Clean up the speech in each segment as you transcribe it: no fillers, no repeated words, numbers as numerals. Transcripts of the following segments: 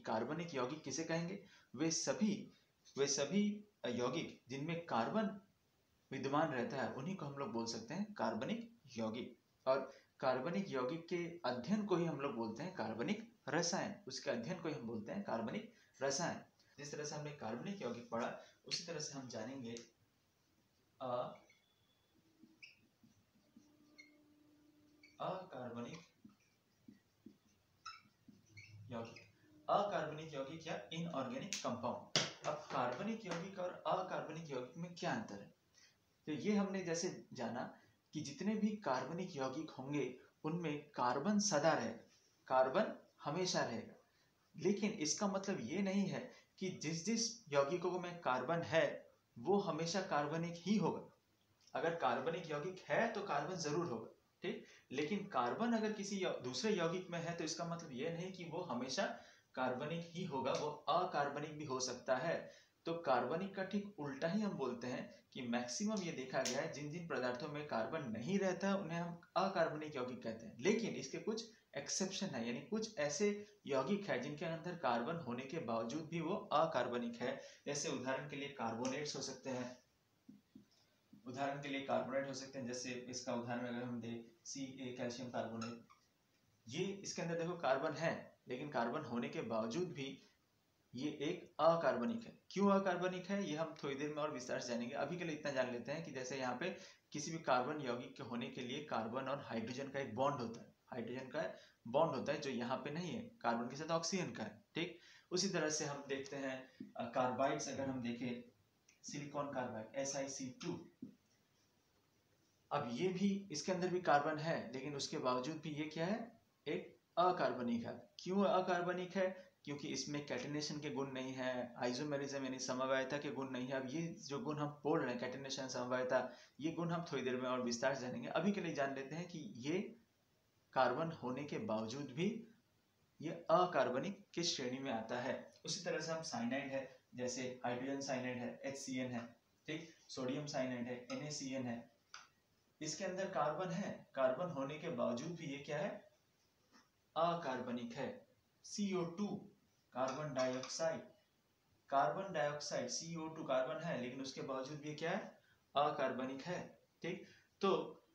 कार्बनिक यौगिक किसे कहेंगे? वे सभी यौगिक जिनमें कार्बन विद्यमान रहता है उन्हीं को हम लोग बोल सकते हैं कार्बनिक यौगिक। और कार्बनिक यौगिक के अध्ययन को ही हम लोग बोलते हैं कार्बनिक रसायन। उसके अध्ययन को ही हम बोलते हैं कार्बनिक रसायन। जिस तरह से हमने कार्बनिक यौगिक पढ़ा उसी तरह से हम जानेंगे अकार्बनिक यौगिक। अकार्बनिक यौगिक या इनऑर्गेनिक कंपाउंड। अब कार्बनिक यौगिक और अकार्बनिक यौगिक में क्या अंतर है? तो ये हमने जैसे जाना कि जितने भी कार्बनिक यौगिक होंगे उनमें कार्बन सदा रहेगा, कार्बन हमेशा रहेगा। लेकिन इसका मतलब ये नहीं है कि जिस जिस यौगिकों में कार्बन है वो हमेशा कार्बनिक ही होगा। अगर कार्बनिक यौगिक है तो कार्बन जरूर होगा, ठीक। लेकिन कार्बन अगर किसी दूसरे यौगिक में है तो इसका मतलब ये नहीं कि वो हमेशा कार्बनिक ही होगा, वो अकार्बनिक भी हो सकता है। तो कार्बनिक का ठीक उल्टा ही हम बोलते हैं कि मैक्सिमम ये देखा गया है जिन जिन पदार्थों में कार्बन नहीं रहता है उन्हें हम अकार्बनिक यौगिक कहते हैं। लेकिन इसके कुछ एक्सेप्शन है, यानी कुछ ऐसे यौगिक है जिनके अंदर कार्बन होने के बावजूद भी वो अकार्बनिक है। जैसे उदाहरण के लिए कार्बोनेट्स हो सकते हैं, उदाहरण के लिए कार्बोनेट हो सकते हैं। जैसे इसका उदाहरण अगर हम दें Ca कैल्शियम कार्बोनेट, ये इसके अंदर देखो कार्बन है लेकिन कार्बन होने के बावजूद भी ये एक अकार्बनिक है। क्यों अकार्बनिक है ये हम थोड़ी देर में और विस्तार से जानेंगे। अभी के लिए इतना जान लेते हैं कि जैसे यहाँ पे किसी भी कार्बन यौगिक के होने के लिए कार्बन और हाइड्रोजन का एक बॉन्ड होता है, हाइड्रोजन का बॉन्ड होता है जो यहाँ पे नहीं है, कार्बन के साथ ऑक्सीजन का है, ठीक। उसी तरह से हम देखते हैं कार्बाइड्स, अगर हम देखें सिलिकॉन कार्बाइड SiC2, अब ये भी इसके अंदर भी कार्बन है लेकिन उसके बावजूद भी ये क्या है, एक अकार्बनिक है। क्यों अकार्बनिक है? क्योंकि इसमें कैटिनेशन के गुण नहीं है, आइसोमेरिज्म यानी समवायता के गुण नहीं है। अब ये जो गुण हम बोल रहे हैं कैटिनेशन, समवायता, ये गुण हम थोड़ी देर में और विस्तार से जानेंगे। अभी के लिए जान लेते हैं कि ये कार्बन होने के बावजूद भी ये अकार्बनिक किस श्रेणी में आता है। उसी तरह से हम साइनाइड है, जैसे हाइड्रोजन साइनाइड है HCN है, ठीक, सोडियम साइनाइड है NaCN है, इसके अंदर कार्बन है, कार्बन होने के बावजूद भी ये क्या है, अकार्बनिक है। CO2 carbon dioxide, carbon dioxide CO2 carbon है लेकिन उसके बावजूद भी क्या है, अकार्बनिक है, ठीक। तो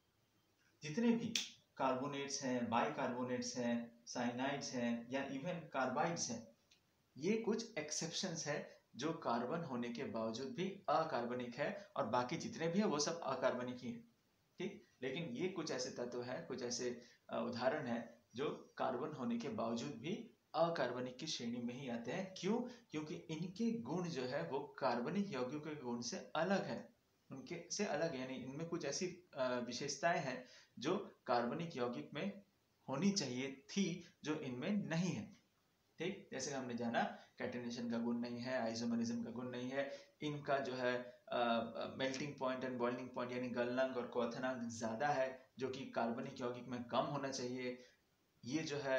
जितने भी कार्बोनेट्स हैं, बाइकार्बोनेट्स हैं, साइनाइड्स हैं या इवन कार्बाइड्स हैं, ये कुछ एक्सेप्शंस है जो कार्बन होने के बावजूद भी अकार्बनिक है, और बाकी जितने भी है वो सब अकार्बनिक ही है, ठीक। लेकिन ये कुछ ऐसे तत्व है, कुछ ऐसे उदाहरण है जो कार्बन होने के बावजूद भी अकार्बनिक की श्रेणी में ही आते हैं। क्यों? क्योंकि इनके गुण जो है वो कार्बनिक यौगिकों के गुण से अलग है, उनके से अलग है, यानी इनमें कुछ ऐसी विशेषताएं हैं जो कार्बनिक यौगिक में होनी चाहिए थी जो इनमें नहीं है, ठीक। जैसे हमने जाना कैटिनेशन का गुण नहीं है, आइसोमेरिज्म का गुण नहीं है, इनका जो है melting point and boiling point यानी गलनांक और क्वथनांक ज्यादा है जो कि कार्बनिक यौगिक में कम होना चाहिए। ये जो है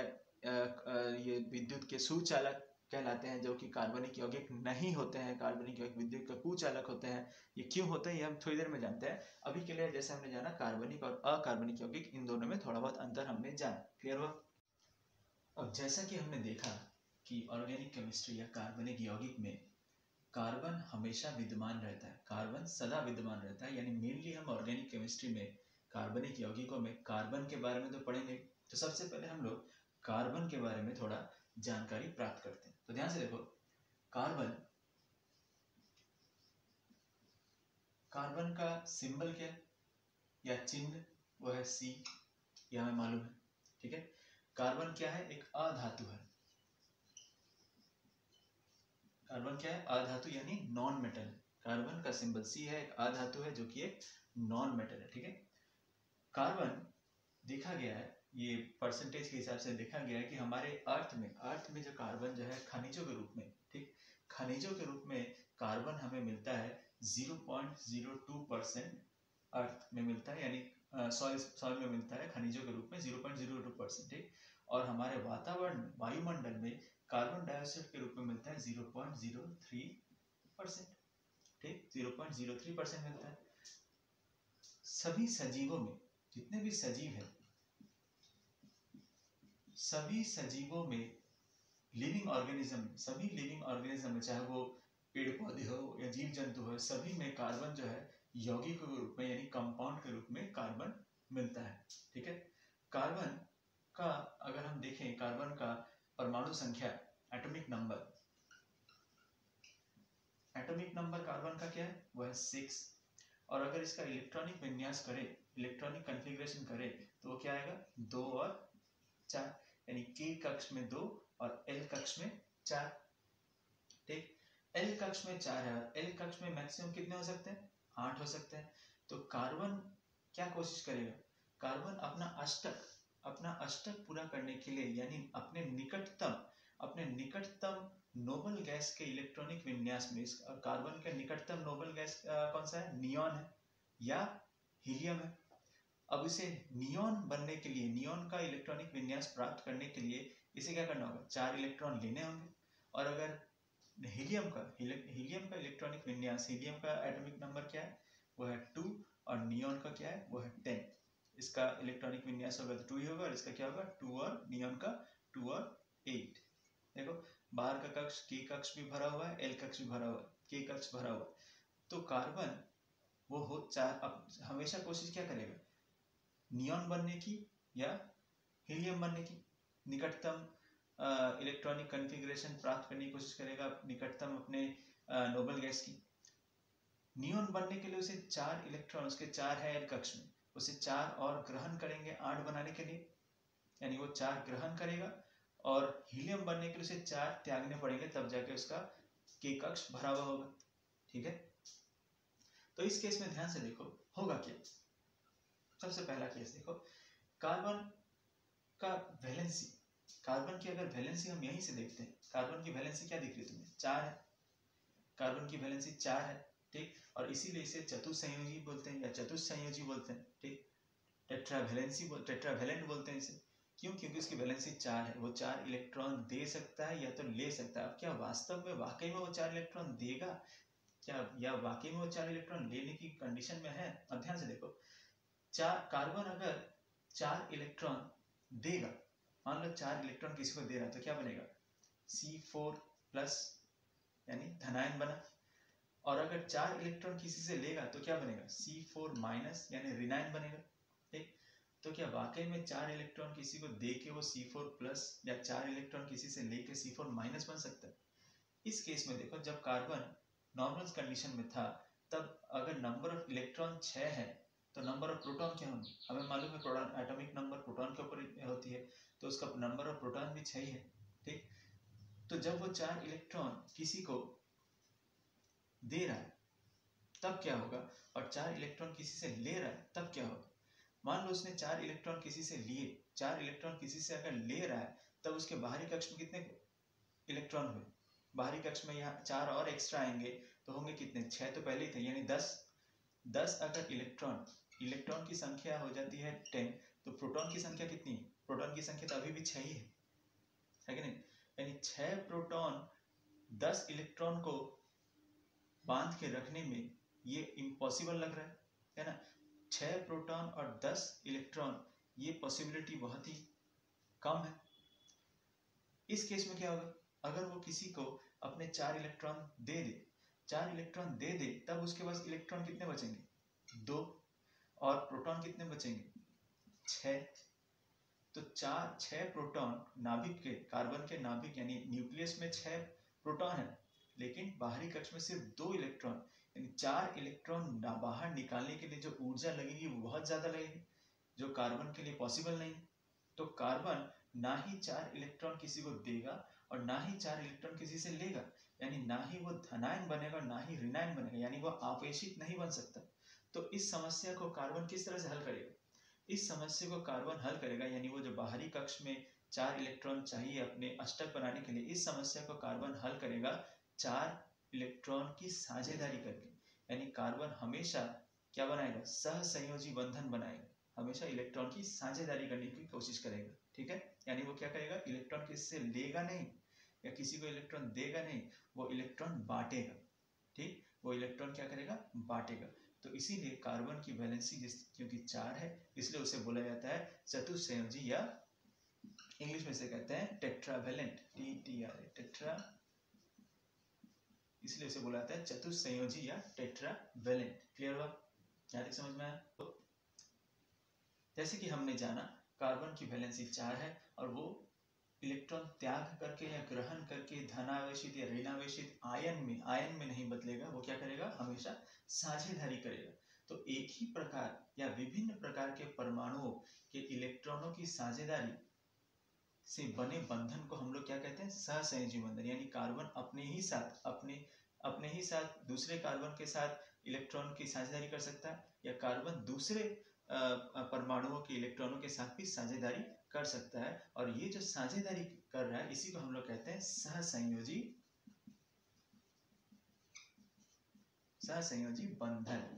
ये विद्युत के सुचालक कहलाते हैं जो कि कार्बनिक यौगिक नहीं होते हैं, कार्बनिक यौगिक विद्युत का कुचालक होते हैं। ये क्यों होते हैं ये हम थोड़ी देर में जानते हैं। अभी के लिए जैसे हमने जाना कार्बनिक और अकार्बनिक यौगिक, इन दोनों में थोड़ा बहुत अंतर हमने जाना, क्लियर हुआ। अब जैसा कि हमने देखा कि ऑर्गेनिक केमिस्ट्री या कार्बनिक यौगिक में कार्बन हमेशा विद्यमान रहता है, कार्बन सदा विद्यमान रहता है, यानी मेनली हम ऑर्गेनिक केमिस्ट्री में कार्बनिक यौगिकों में कार्बन के बारे में तो पढ़ेंगे। तो सबसे पहले हम लोग कार्बन के बारे में थोड़ा जानकारी प्राप्त करते हैं। तो ध्यान से देखो, कार्बन, कार्बन का सिंबल क्या है या चिन्ह, वो है C, यह हमें मालूम है, ठीक है। कार्बन क्या है, एक अधातु है। कार्बन क्या है, अधातु यानी नॉन मेटल। कार्बन का सिंबल C है, एक अधातु है जो कि एक नॉन मेटल है, ठीक है। कार्बन देखा गया है, ये परसेंटेज के हिसाब से देखा गया है कि हमारे अर्थ में जो कार्बन जो है खनिजों के रूप में, ठीक, खनिजों के रूप में कार्बन हमें मिलता है 0.02% अर्थ में मिलता है, यानी सॉइल में मिलता है खनिजों के रूप में 0.02%, ठीक। और हमारे वातावरण में, वायुमंडल में कार्बन डाइऑक्साइड के रूप में मिलता है 0.03%, ठीक, 0.03% मिलता है। सभी सजीवों में, जितने भी सजीव हैं, सभी सजीवों में लिविंग ऑर्गेनिज्म, सभी लिविंग ऑर्गेनिज्म में, चाहे वो पेड़ पौधे हो या जीव जंतु हो, सभी में कार्बन जो है यौगिक के रूप में यानी कंपाउंड के रूप में कार्बन मिलता है। ठीक है, कार्बन का अगर हम देखें, कार्बन का परमाणु संख्या, atomic number, atomic number carbon का क्या है, वो है 6। और अगर इसका इलेक्ट्रॉनिक विन्यास करें, इलेक्ट्रॉनिक कॉन्फ़िगरेशन करें, तो वो क्या आएगा, 2 और 4, यानी K कक्ष में 2 और L कक्ष में 4। ठीक, L कक्ष में 4 है और L कक्ष में मैक्सिमम कितने हो सकते हैं, 8 हो सकते हैं। तो कार्बन क्या कोशिश करेगा, कार्बन अपना अष्टक पूरा करने के लिए, यानी अपने निकटतम नोबल गैस के इलेक्ट्रॉनिक विन्यास में, कार्बन के निकटतम नोबल गैस कौन सा है, नियॉन है या हीलियम है। अब इसे नियॉन बनने के लिए, नियॉन का इलेक्ट्रॉनिक विन्यास प्राप्त करने के लिए इसे क्या करना होगा, 4 इलेक्ट्रॉन लेने होंगे। और अगर हीलियम का इलेक्ट्रॉनिक विन्यास, हीलियम का एटॉमिक नंबर क्या है, वो है 2 और नियॉन का क्या है, वो है 10। इसका इलेक्ट्रॉनिक विन्यास होगा तो 2 ही होगा और इसका क्या होगा 2 और नियॉन का 2 और 8। देखो बाहर का कक्ष K कक्ष भी भरा हुआ है, L कक्ष भी भरा हुआ है, K कक्ष भरा हुआ है। तो कार्बन वो हो अब हमेशा कोशिश क्या करेगा, नियॉन बनने की या हीलियम बनने की, निकटतम इलेक्ट्रॉनिक कॉन्फ़िगरेशन प्राप्त करने की कोशिश करेगा, निकटतम अपने नोबल गैस की। नियॉन बनने के लिए उसे 4 इलेक्ट्रॉन, उसके 4 है L कक्ष में, उसे 4 और ग्रहण करेंगे 8 बनाने के लिए, यानी वो 4 ग्रहण करेगा। और हीलियम बनने के लिए उसे 4 त्यागने पड़ेंगे, तब जाके उसका K कक्ष भरा हुआ होगा। ठीक है, तो इस केस में ध्यान से देखो होगा क्या। सबसे पहला केस देखो, कार्बन का वैलेंसी, कार्बन की अगर वैलेंसी हम यहीं से देखते हैं, कार्बन की वैलेंसी क्या दिख रही है तुम्हें, 4 है, कार्बन की वैलेंसी 4 है। ठीक, और इसीलिए इसे चतुसंयोजी बोलते हैं या चतुस्संयोजी बोलते हैं। ठीक, टेट्रावैलेंट बोलते हैं इसे, क्यों, क्योंकि उसकी वैलेंसी 4 है, वो 4 इलेक्ट्रॉन दे सकता है या तो ले सकता है। अब क्या वास्तव में वाकई में वो 4 इलेक्ट्रॉन देगा क्या, या वाकई में वो 4 इलेक्ट्रॉन लेने की कंडीशन में है। अब ध्यान से देखो, कार्बन अगर 4 इलेक्ट्रॉन देगा, मान लो 4 इलेक्ट्रॉन किसी को दे रहा है, तो क्या बनेगा, C4+ यानी धनायन बना। और अगर 4 इलेक्ट्रॉन किसी से लेगा तो क्या बनेगा, C4- यानी ऋणायन बनेगा। ठीक, तो क्या वाकई में 4 इलेक्ट्रॉन किसी को दे के वो C4+ या 4 इलेक्ट्रॉन किसी से लेके C4- बन सकता है। इस केस में देखो, जब कार्बन नॉर्मल कंडीशन में था, तब अगर नंबर ऑफ इलेक्ट्रॉन 6 है तो नंबर ऑफ प्रोटॉन क्या होंगे, हमें मालूम है प्रोटॉन, एटॉमिक नंबर प्रोटॉन के ऊपर होती है, तो उसका नंबर ऑफ प्रोटॉन भी 6 ही है। ठीक, तो जब वो 4 इलेक्ट्रॉन किसी को दे रहा है तब क्या होगा, और 4 इलेक्ट्रॉन किसी से ले रहा है तब क्या होगा। मान लो उसने 4 इलेक्ट्रॉन किसी से लिए, 4 इलेक्ट्रॉन किसी से अगर ले रहा है, तब उसके बाहरी कक्ष में कितने इलेक्ट्रॉन हुए, बाहरी कक्ष में यहाँ 4 और एक्स्ट्रा आएंगे तो होंगे कितने, 6 तो पहले ही थे, यानी 10 अगर इलेक्ट्रॉन की संख्या हो जाती है 10, तो प्रोटॉन की संख्या कितनी है, प्रोटॉन की संख्या तो अभी भी 6 ही है कि नहीं, यानी 6 प्रोटॉन 10 इलेक्ट्रॉन को बांध के रखने में ये इम्पॉसिबल लग रहा है ना। 6 प्रोटॉन और 10 इलेक्ट्रॉन, ये पॉसिबिलिटी बहुत ही कम है। इस केस में क्या होगा, अगर वो किसी को अपने 4 इलेक्ट्रॉन दे दे, तब उसके पास इलेक्ट्रॉन कितने बचेंगे, 2, और प्रोटॉन कितने बचेंगे, 6। तो 6 प्रोटॉन नाभिक के, कार्बन के नाभिक यानी न्यूक्लियस में 6 प्रोटॉन है, लेकिन बाहरी कक्ष में सिर्फ 2 इलेक्ट्रॉन, यानी 4 इलेक्ट्रॉन बाहर निकालने के लिए जो ऊर्जा लगेगी वो बहुत ज्यादा लगेगी, जो कार्बन के लिए पॉसिबल नहीं। तो कार्बन ना ही 4 इलेक्ट्रॉन किसी को देगा और ना ही 4 इलेक्ट्रॉन किसी से लेगा, यानी ना ही वो धनायन बनेगा ना ही ऋणायन बनेगा, यानी वो आपेक्षिक नहीं बन सकता। तो इस समस्या को कार्बन किस तरह से हल करेगा, इस समस्या को कार्बन हल करेगा, यानी वो जो बाहरी कक्ष में 4 इलेक्ट्रॉन चाहिए अपने अष्टक बनाने के लिए, इस समस्या को कार्बन हल करेगा 4 इलेक्ट्रॉन की साझेदारी करके। यानी कार्बन हमेशा क्या बनाएगा, सहसंयोजी बंधन बनाएगा, हमेशा इलेक्ट्रॉन की साझेदारी करने की कोशिश करेगा। ठीक है, यानी वो क्या करेगा, इलेक्ट्रॉन किसी से लेगा नहीं या किसी को इलेक्ट्रॉन देगा नहीं, वो इलेक्ट्रॉन बांटेगा। ठीक, वो इलेक्ट्रॉन क्या करेगा, बांटेगा। तो इसीलिए कार्बन की वैलेंसी क्योंकि 4 है, इसलिए उसे बोला जाता है चतुस्संयोजी या इंग्लिश में से कहते हैं टेट्रावेलेंट, TTRA, टेट्रा, इसलिए उसे बोला जाता है चतुस्संयोजी या टेट्रावेलेंट। क्लियर हुआ? यहाँ तक समझ में आया? तो जैसे कि हमने जाना कार्बन की वैलेंसी 4 है और वो इलेक्ट्रॉन त्याग करके या ग्रहण करके धनावेशित या ऋणावेशित आयन में नहीं बदलेगा, वो क्या करेगा? हमेशा साझेदारी करेगा। तो एक ही प्रकार या विभिन्न प्रकार के परमाणुओं के इलेक्ट्रॉनों की साझेदारी से बने बंधन को हम लोग क्या कहते हैं? सहसंयोजी बंधन। यानी कार्बन अपने ही साथ दूसरे कार्बन के साथ इलेक्ट्रॉन की साझेदारी कर सकता है, या कार्बन दूसरे परमाणुओं के इलेक्ट्रॉनों के साथ भी साझेदारी कर सकता है। और ये जो साझेदारी कर रहा है इसी को हम लोग कहते हैं सहसंयोजी बंधन,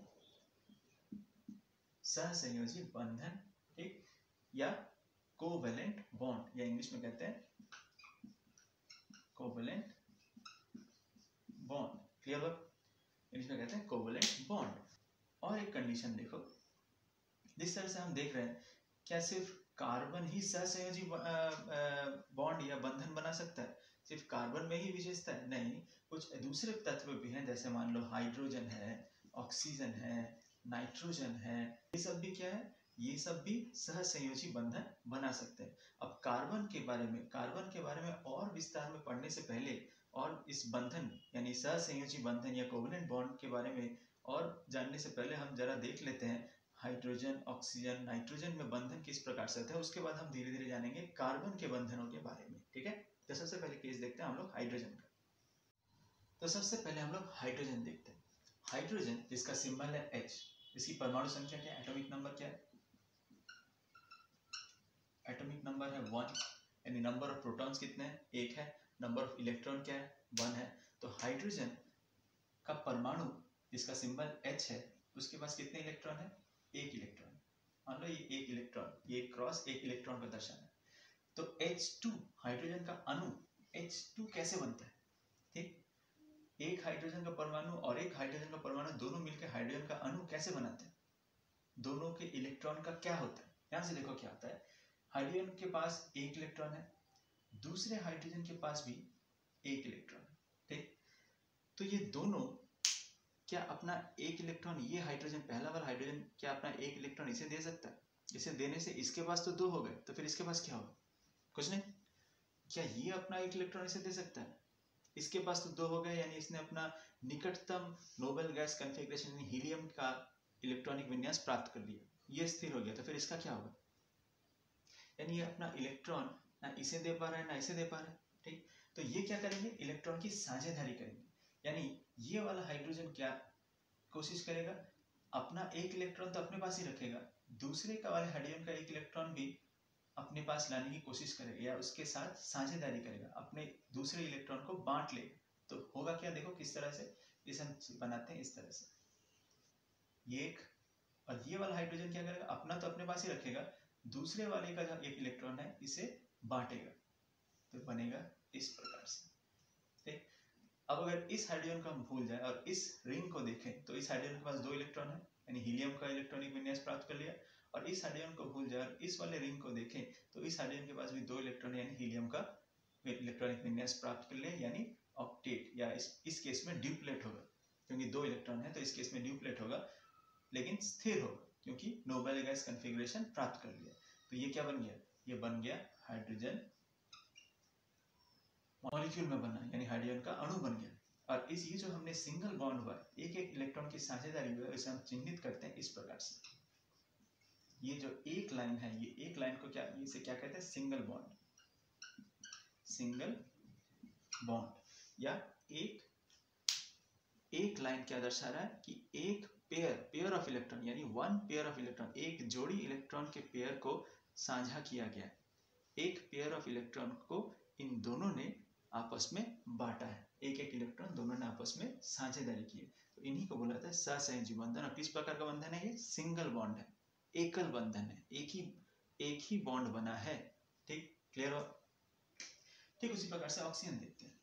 सहसंयोजी बंधन, ठीक, या कोवेलेंट बॉन्ड, या इंग्लिश में कहते हैं कोवेलेंट बॉन्ड। क्लियर हुआ? इंग्लिश में कहते हैं कोवेलेंट बॉन्ड। और एक कंडीशन देखो, जिस तरह से हम देख रहे हैं, क्या सिर्फ कार्बन ही सहसंयोजी बॉन्ड या बंधन बना सकता है? सिर्फ कार्बन में ही विशेषता है? नहीं, कुछ दूसरे तत्व भी हैं, जैसे मान लो हाइड्रोजन है, ऑक्सीजन है, नाइट्रोजन है, ये सब भी क्या है? ये सब भी सहसंयोजी बंधन बना सकते हैं। अब कार्बन के बारे में और विस्तार में पढ़ने से पहले और इस बंधन यानी सहसंयोजी बंधन या कोवेलेंट बॉन्ड के बारे में और जानने से पहले हम जरा देख लेते हैं हाइड्रोजन, ऑक्सीजन, नाइट्रोजन में बंधन किस प्रकार से होता है। उसके बाद हम धीरे धीरे जानेंगे कार्बन के बंधनों के बारे में। ठीक है, तो सबसे पहले केस देखते हैं हम लोग हाइड्रोजन का। तो सबसे पहले हम लोग हाइड्रोजन देखते हैं। हाइड्रोजन जिसका सिंबल है H, इसकी परमाणु संख्या क्या है? एटॉमिक नंबर क्या है? एटॉमिक नंबर है 1, यानी नंबर ऑफ प्रोटॉन्स कितने हैं? 1 है। नंबर ऑफ इलेक्ट्रॉन क्या है? 1 है। तो हाइड्रोजन का परमाणु जिसका सिंबल H है, उसके पास कितने इलेक्ट्रॉन है? 1 इलेक्ट्रॉन। मान लो ये 1 इलेक्ट्रॉन, ये क्रॉस 1 इलेक्ट्रॉन का दर्शाना है। तो H2 हाइड्रोजन का अणु H2 कैसे बनता है? ठीक, एक हाइड्रोजन का परमाणु और एक हाइड्रोजन का परमाणु दोनों मिलकर हाइड्रोजन का अणु कैसे बनाते हैं? दोनों के इलेक्ट्रॉन का क्या होता है? यहां से देखो क्या होता है। हाइड्रोजन के पास 1 इलेक्ट्रॉन है, दूसरे हाइड्रोजन के पास भी 1 इलेक्ट्रॉन है। ठीक, तो ये दोनों क्या अपना 1 इलेक्ट्रॉन, ये हाइड्रोजन, पहला वाला हाइड्रोजन क्या अपना 1 इलेक्ट्रॉन इसे दे सकता है? इसे देने से इसके पास तो 2 हो गए, तो फिर इसके पास क्या होगा? कुछ नहीं। क्या ये अपना 1 इलेक्ट्रॉन इसे दे सकता है? इसके पास तो 2 हो गए, यानी इसने अपना निकटतम नोबेल गैस कॉन्फ़िगरेशन यानी हीलियम का इलेक्ट्रॉनिक विन्यास प्राप्त कर लिया, ये स्थिर हो गया। तो फिर इसका क्या होगा? यानी ये अपना इलेक्ट्रॉन ना इसे दे पा रहा है ना इसे दे पा रहा है। ठीक, तो ये क्या करेंगे? इलेक्ट्रॉन की साझेदारी करेंगे। यानी ये वाला हाइड्रोजन क्या कोशिश करेगा? अपना 1 इलेक्ट्रॉन तो अपने पास ही रखेगा, दूसरे का वाले हाइड्रोजन का 1 इलेक्ट्रॉन भी अपने पास लाने की कोशिश करेगा या उसके साथ साझेदारी करेगा, अपने दूसरे इलेक्ट्रॉन को बांट लेगा। तो होगा क्या? देखो किस तरह से इसे हम बनाते हैं। इस तरह से ये एक और ये वाला हाइड्रोजन क्या करेगा? अपना तो अपने पास ही रखेगा, दूसरे वाले का जो 1 इलेक्ट्रॉन है इसे बांटेगा, तो बनेगा इस प्रकार से। ठीक, अब अगर इस हाइड्रोजन को हम भूल जाए और इस रिंग को देखें, तो इस हाइड्रोजन के पास 2 इलेक्ट्रॉन है, यानी हीलियम का इलेक्ट्रॉनिक विन्यास प्राप्त कर लिया। और इस हाइड्रोजन को भूल जाए और इस वाले रिंग को देखें, तो इस हाइड्रोजन के पास भी 2 इलेक्ट्रॉन यानी हीलियम का इलेक्ट्रॉनिक विन्यास प्राप्त कर लिया, यानी ऑक्टेट, या इस केस में ड्यूप्लेट होगा, क्योंकि 2 इलेक्ट्रॉन है तो इस केस में ड्यूप्लेट होगा, लेकिन स्थिर होगा क्योंकि नोबेल गैस कॉन्फ़िगरेशन प्राप्त कर लिया। तो ये क्या बन गया? ये बन गया हाइड्रोजन मॉलिक्यूल में बना, यानी हाइड्रोजन का अणु बन गया। और ये जो हमने सिंगल बॉन्ड हुआ, एक एक इलेक्ट्रॉन की साझेदारी हुई है, इसे हम चिन्हित करते हैं इस प्रकार से। ये जो एक लाइन है, ये एक लाइन को क्या, इसे क्या कहते हैं? Single bond. सिंगल बॉन्ड या एक लाइन क्या दर्शा रहा है कि एक पेयर ऑफ इलेक्ट्रॉन, यानी 1 पेयर ऑफ इलेक्ट्रॉन, एक जोड़ी इलेक्ट्रॉन के पेयर को साझा किया गया। एक पेयर ऑफ इलेक्ट्रॉन को इन दोनों ने आपस में बांटा है, एक एक इलेक्ट्रॉन दोनों ने आपस में साझेदारी की है। तो इन्हीं को बोला जाता है सहसंयोजी बंधन। और किस प्रकार का बंधन है? ये सिंगल बॉन्ड है, एकल बंधन है, एक ही बॉन्ड बना है। ठीक, क्लियर हो? ठीक, उसी प्रकार से ऑक्सीजन देखते हैं।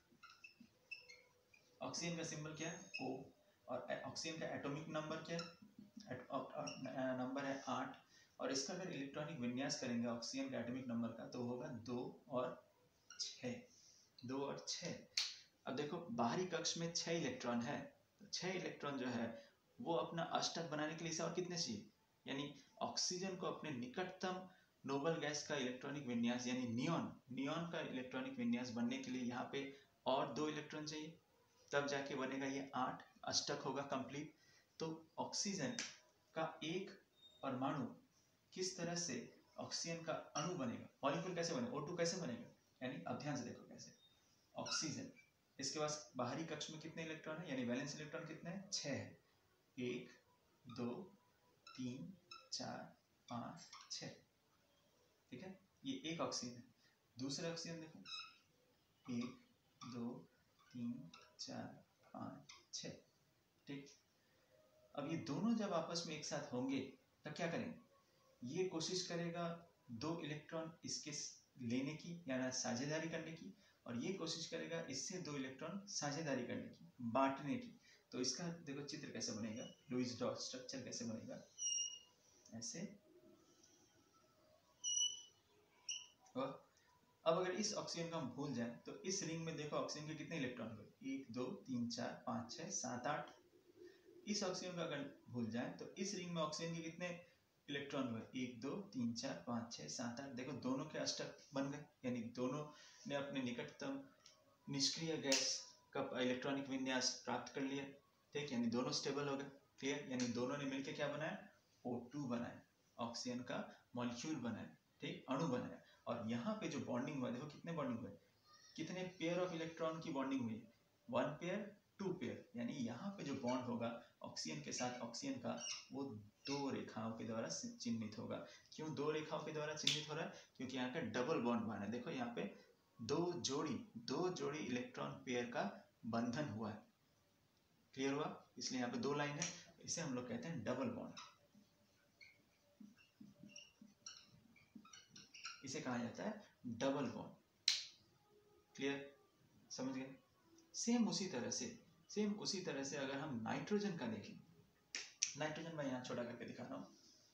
ऑक्सीजन का सिंबल क्या है? O। और ऑक्सीजन का एटॉमिक नंबर क्या है? नंबर है 8। और इसका अगर इलेक्ट्रॉनिक विन्यास करेंगे ऑक्सीजन के एटॉमिक नंबर का तो होगा 2 और 6, 2 और 6। अब देखो बाहरी कक्ष में 6 इलेक्ट्रॉन है, तो 6 इलेक्ट्रॉन जो है वो अपना अष्टक बनाने के लिए इसे और कितने चाहिए, यानी ऑक्सीजन को अपने निकटतम नोबल गैस का इलेक्ट्रॉनिक विन्यास यानी नियॉन का इलेक्ट्रॉनिक विन्यास बनने के लिए यहाँ पे और 2 इलेक्ट्रॉन चाहिए, तब जाके बनेगा ये 8, अष्टक होगा कंप्लीट। तो ऑक्सीजन का एक परमाणु किस तरह से ऑक्सीजन का अणु बनेगा, मॉलिक्यूल कैसे बनेगा, O2 कैसे बनेगा, यानी अब ध्यान से देखो कैसे ऑक्सीजन, इसके पास बाहरी कक्ष में कितने इलेक्ट्रॉन है, यानी वैलेंस इलेक्ट्रॉन कितने हैं, 6 है, 1 2 3 4 5 6, ठीक है, ये एक ऑक्सीजन है। दूसरा ऑक्सीजन देखो 1 2 3 4 5 6, ठीक। अब ये दोनों जब आपस में एक साथ होंगे तब क्या करेंगे, ये कोशिश करेगा 2 इलेक्ट्रॉन इसके लेने की यानी साझेदारी करने की, और ये कोशिश करेगा इससे 2 इलेक्ट्रॉन साझेदारी करने की, बांटने की। तो इसका देखो चित्र कैसे बनेगा, लुईस डॉट स्ट्रक्चर कैसे बनेगा, ऐसे। और अब अगर इस ऑक्सीजन को हम भूल जाएं तो इस रिंग में देखो ऑक्सीजन के कितने इलेक्ट्रॉन हुए, 1 2 3 4 5 6 7 8। इस ऑक्सीजन को अगर भूल जाएं तो इस रिंग में ऑक्सीजन के कितने इलेक्ट्रॉन हुए, 1 2 3 4 5 6 7 8। देखो दोनों के अष्टक बन गए, यानी दोनों ने अपने निकटतम निष्क्रिय गैस का इलेक्ट्रॉनिक विन्यास प्राप्त कर लिया, ठीक, यानी दोनों स्टेबल हो गए, क्लियर, यानी दोनों ने मिलकर क्या बनाया, O2 बनाया, ऑक्सीजन का मॉलिक्यूल बनाया, ठीक, अणु बनाया। और यहाँ पे जो बॉन्डिंग हुआ देखो कितने बॉन्डिंग हुए, कितने पेयर ऑफ इलेक्ट्रॉन की बॉन्डिंग हुई, 1 पेयर 2 पेयर, यानी यहाँ पे जो बॉन्ड होगा ऑक्सीजन के साथ ऑक्सीजन का वो 2 रेखाओं के द्वारा चिन्हित होगा। क्यों 2 रेखाओं के द्वारा चिन्हित हो रहा है, क्योंकि यहाँ पे डबल बॉन्ड बना है, देखो यहाँ पे 2 जोड़ी इलेक्ट्रॉन पेयर का बंधन हुआ है, क्लियर हुआ, इसलिए यहाँ पे 2 लाइन है, इसे हम लोग कहते हैं डबल बॉन्ड, इसे कहा जाता है डबल बॉन्ड, क्लियर, समझ गए। सेम उसी तरह से अगर हम नाइट्रोजन का देखें, नाइट्रोजन मैं यहाँ छोटा करके दिखा रहा हूँ,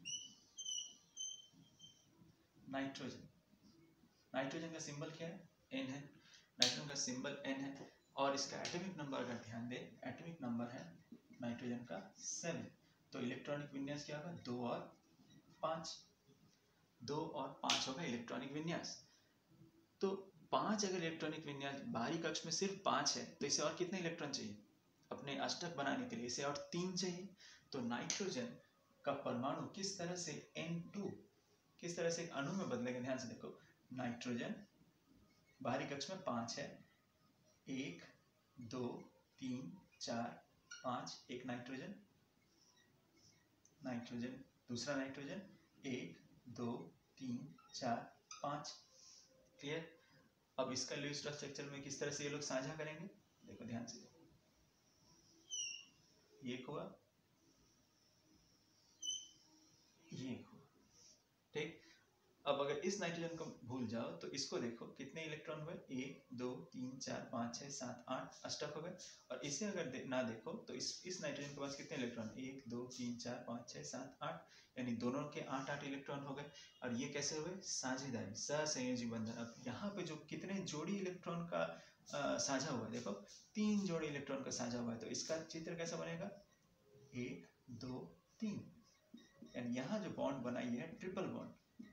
नाइट्रोजन का सिंबल क्या है, N है, नाइट्रोजन का सिंबल N है, और इसका एटॉमिक नंबर अगर ध्यान दें, एटॉमिक नंबर है नाइट्रोजन का 7, तो इलेक्ट्रॉनिक विन्यास क्या होगा, 2 और 5, 2 और 5 होगा इलेक्ट्रॉनिक विन्यास। तो 5 अगर इलेक्ट्रॉनिक विन्यास बाहरी कक्ष में सिर्फ 5 है तो इसे और कितने इलेक्ट्रॉन चाहिए, अपने अष्टक बनाने के लिए इसे और 3 चाहिए। तो नाइट्रोजन का परमाणु किस तरह से N2 किस तरह से एक अणु में बदलेगा, ध्यान से देखो, नाइट्रोजन बाहरी कक्ष में 5 है, 1 2 3 4 5, एक नाइट्रोजन, दूसरा नाइट्रोजन 1 2 3 4 5, क्लियर। अब इसका लुईस डॉट स्ट्रक्चर में किस तरह से ये लोग साझा करेंगे, देखो ध्यान से, ये हुआ, ये हुआ, ठीक। अब अगर इस नाइट्रोजन को भूल जाओ तो इसको देखो कितने इलेक्ट्रॉन हुए, 1 2 3 4 5 6 7 8, अष्टक हो गए। और इसे अगर ना देखो तो इस नाइट्रोजन के पास कितने इलेक्ट्रॉन, 1 2 3 4 5 6 7 8, यानी दोनों के 8 इलेक्ट्रॉन हो गए। और ये कैसे हुए, साझेदारी, सहसंयोजी बंधन। अब यहाँ पे जो कितने जोड़ी इलेक्ट्रॉन का साझा हुआ है, देखो 3 जोड़ी इलेक्ट्रॉन का साझा हुआ है, तो इसका चित्र कैसा बनेगा, 1 2 3, यानी यहाँ जो बॉन्ड बना ये है ट्रिपल बॉन्ड,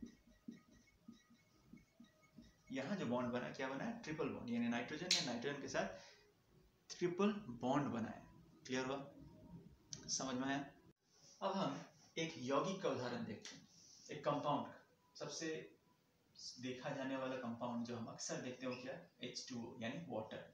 यहाँ जो बॉन्ड बना क्या बना है, ट्रिपल बॉन्ड, यानी नाइट्रोजन ने नाइट्रोजन के साथ ट्रिपल बॉन्ड बनाया, क्लियर हुआ, समझ में आया। अब हम एक यौगिक का उदाहरण देखते हैं, एक कंपाउंड का, सबसे देखा जाने वाला कंपाउंड जो हम अक्सर देखते हो क्या, H2O यानी वाटर,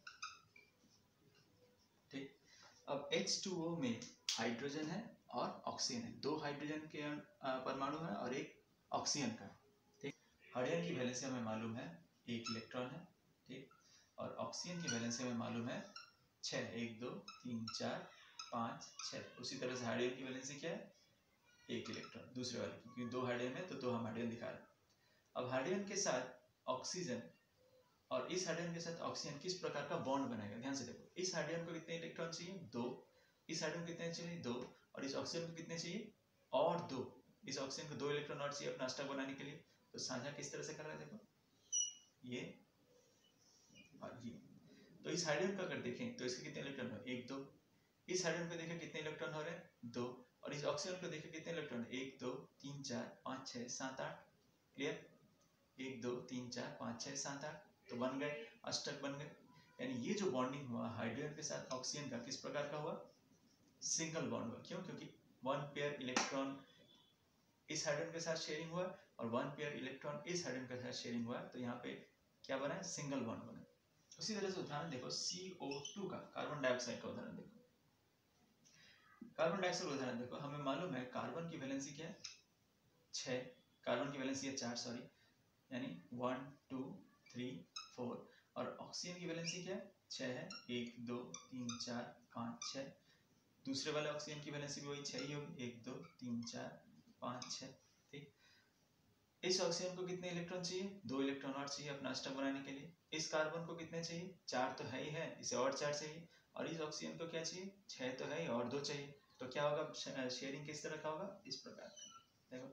ठीक। अब H2O में हाइड्रोजन है और ऑक्सीजन है, 2 हाइड्रोजन के परमाणु है और एक ऑक्सीजन का, ठीक। हाइड्रोजन की वैलेंसी हमें मालूम है 1 इलेक्ट्रॉन है, ठीक, और ऑक्सीजन की वैलेंसी हमें मालूम है 6, 1 2 3 4 5 6। उसी तरह से हाइड्रोजन की वैलेंसी क्या है, 1 इलेक्ट्रॉन, दूसरे वाले की, क्योंकि 2 हाइड्रोजन है तो 2 हम हाइड्रोजन दिखा रहे हैं। अब हाइड्रोजन के साथ ऑक्सीजन और इस हाइड्रोजन के साथ ऑक्सीजन किस प्रकार का बॉन्ड बनाएगा, ध्यान से देखो, इस हाइड्रोजन को कितने इलेक्ट्रॉन चाहिए, 2, इस हाइड्रोजन को कितने चाहिए, 2, और इस ऑक्सीजन को कितने चाहिए, और 2, इस ऑक्सीजन को 2 इलेक्ट्रॉन और चाहिए अपना अष्टक बनाने के लिए, तो साझा किस तरह से कर रहा है, देखो ये और ये। तो इस हाइड्रोजन को अगर देखें तो इसके कितने इलेक्ट्रॉन हो, 1 2। इस हाइड्रोजन को देखें कितने इलेक्ट्रॉन हो रहे हैं, 2। और इस ऑक्सीजन को देखें कितने इलेक्ट्रॉन, 1 2 3 4 5 6 7 8। क्लियर, 1 2 3 4 5 6 7 8, तो बन गए, अष्टक बन गए। यानी ये जो बॉन्डिंग हुआ हाइड्रोजन के साथ ऑक्सीजन का किस प्रकार का हुआ, सिंगल बॉन्ड हुआ। क्यों, क्योंकि 1 पेयर इलेक्ट्रॉन इस हाइड्रोजन के साथ शेयरिंग हुआ और 1 पेयर इलेक्ट्रॉन इस हाइड्रोजन के साथ शेयरिंग हुआ, तो यहाँ पे क्या बना है, सिंगल बॉन्ड बना। उसी तरह से उदाहरण देखो CO2 का, कार्बन डाइऑक्साइड का उदाहरण देखो। कार्बन डाइऑक्साइड उदाहरण देखो, हमें मालूम है कार्बन की वैलेंसी क्या है, 6, कार्बन की वैलेंसी है 4 सॉरी, यानी 1 2 3 4, और ऑक्सीजन की वैलेंसी क्या है, 6 है, 1 2 3 4 5 6। दूसरे वाले ऑक्सीजन की वैलेंसी भी वही 6 ही होगी, 1 2 3 4 5 6। ठीक, इस ऑक्सीजन को कितने इलेक्ट्रॉन चाहिए, 2 इलेक्ट्रॉन और चाहिए अपना अष्टक बनाने के लिए। इस कार्बन को कितने चाहिए, 4 तो है ही है, इसे और 4 चाहिए। और इस ऑक्सीजन को क्या चाहिए, 6 तो है ही और 2 चाहिए। तो क्या होगा, शेयरिंग किस तरह का होगा, इस प्रकार का। देखो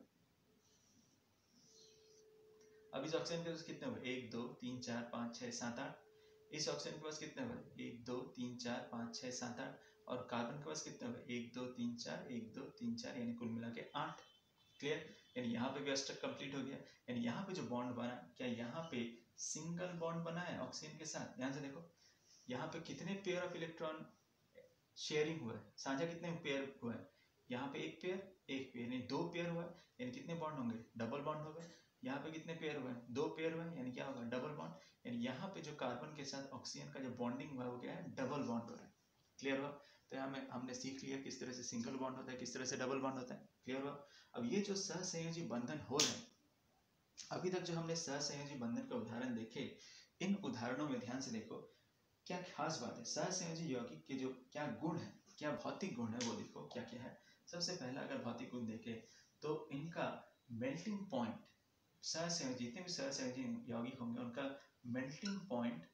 अब इस ऑक्सीजन के पास कितने हुए, 1 2 3 4 5 6 7 8। इस ऑक्सीजन के पास कितने हुए, 1 2 3 4 5 6 7 8। और कार्बन के पास कितने हुए, 1 2 3 4 1 2 3 4, यानी कुल मिला के 8। क्लियर, यानी यहाँ पे भी अष्टक कंप्लीट हो गया। यानी यहाँ पे जो बॉन्ड बना, क्या यहाँ पे सिंगल बॉन्ड बना है ऑक्सीजन के साथ। ध्यान से देखो, यहाँ पे कितने पेयर ऑफ इलेक्ट्रॉन शेयरिंग हुआ है, साझा कितने पेयर हुआ है, यहाँ पे एक पेयर यानी 2 पेयर हुआ है, यानी कितने बॉन्ड होंगे, डबल बॉन्ड होगा। यहाँ पे कितने पेयर हुए हैं, 2 पेयर हुए हैं, यानी क्या होगा, डबल बॉन्ड। यानी यहाँ पे जो कार्बन के साथ ऑक्सीजन का जो बॉन्डिंग हुआ है वो क्या है, डबल बॉन्ड हो रहा है। क्लियर हुआ, तो यहाँ में हमने सीख लिया किस तरह से सिंगल बॉन्ड होता है, किस तरह से डबल बॉन्ड होता है। क्लियर हुआ। अब ये जो सहसंयोजी बंधन हो रहे हैं, अभी तक जो हमने सहसंयोजी बंधन का उदाहरण देखे, इन उदाहरणों में ध्यान से देखो क्या खास बात है। सहसंयोजी यौगिक के जो क्या गुण है, क्या भौतिक गुण है, वो देखो क्या क्या है। सबसे पहला अगर भौतिक गुण देखें तो इनका मेल्टिंग पॉइंट, सहसंयोजी जितने भी सहसंयोजी यौगिक होंगे उनका मेल्टिंग पॉइंट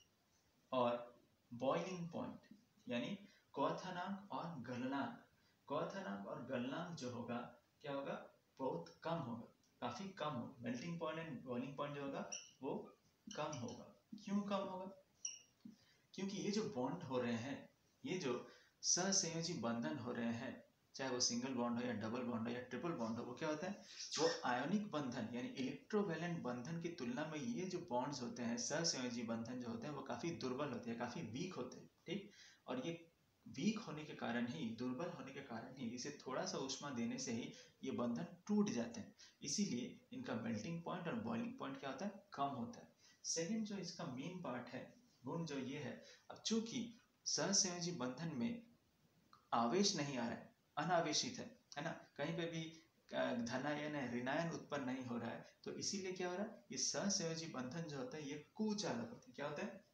और बॉइलिंग पॉइंट, यानी क्वथनांक और गलनांक, क्वथनांक और गलनांक जो होगा क्या होगा, बहुत कम होगा, काफी कम होगा। Melting point and boiling point जो होगा वो कम होगा। क्यों कम होगा, क्योंकि ये जो बॉन्ड हो रहे हैं, ये जो सहसंयोजी बंधन हो रहे हैं, चाहे वो सिंगल बॉन्ड हो या डबल बॉन्ड हो या ट्रिपल बॉन्ड हो, वो क्या होता है, वो आयोनिक बंधन यानी इलेक्ट्रोवैलेंट बंधन की तुलना में ये जो बॉन्ड्स होते हैं, सहसंयोजी बंधन जो होते हैं, वो काफी दुर्बल होते हैं, काफी वीक होते हैं। ठीक, और ये वीक होने के कारण ही, दुर्बल होने के कारण ही, इसे थोड़ा सा ऊष्मा देने से ही ये बंधन टूट जाते हैं। इसीलिए इनका मेल्टिंग पॉइंट और बॉइलिंग पॉइंट क्या होता है, कम होता है। सेकेंड जो इसका मेन पार्ट है, गुण जो ये है, अब चूंकि सहसंयोजी बंधन में आवेश नहीं आ रहा है, अनावेशित है ना, कहीं पे भी धनायन है, ऋणायन उत्पन्न नहीं हो रहा है, तो इसीलिए क्या हो रहा है, ये सहसंयोजी बंधन जो होता है ये कुचालक होता है। क्या होता है,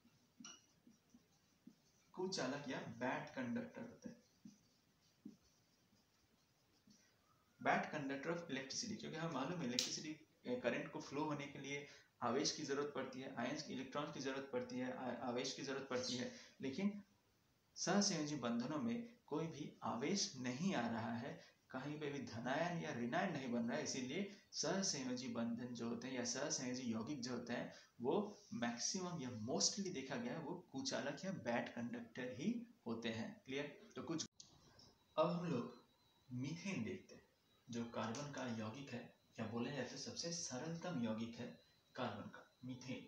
कुचालक या बैड कंडक्टर होता है, बैड कंडक्टर ऑफ इलेक्ट्रिसिटी। क्योंकि हमें मालूम है इलेक्ट्रिसिटी करंट को फ्लो होने के लिए आवेश की जरूरत पड़ती है, आयंस की, इलेक्ट्रॉन की जरूरत पड़ती है, आवेश की जरूरत पड़ती है। लेकिन सहसंयोजी बंधनों में कोई भी आवेश नहीं आ रहा है, कहीं पे भी धनायन या ऋणायन नहीं बन रहा है, इसीलिए सहसंयोजी बंधन जो होते हैं या सहसंयोजी यौगिक जो होते हैं वो मैक्सिमम या मोस्टली देखा गया है वो कुचालक या बैड कंडक्टर ही होते हैं। क्लियर, तो कुछ अब हम लोग मीथेन देखते हैं, जो कार्बन का यौगिक है, या बोला जाए तो सबसे सरलतम यौगिक है कार्बन का, मीथेन।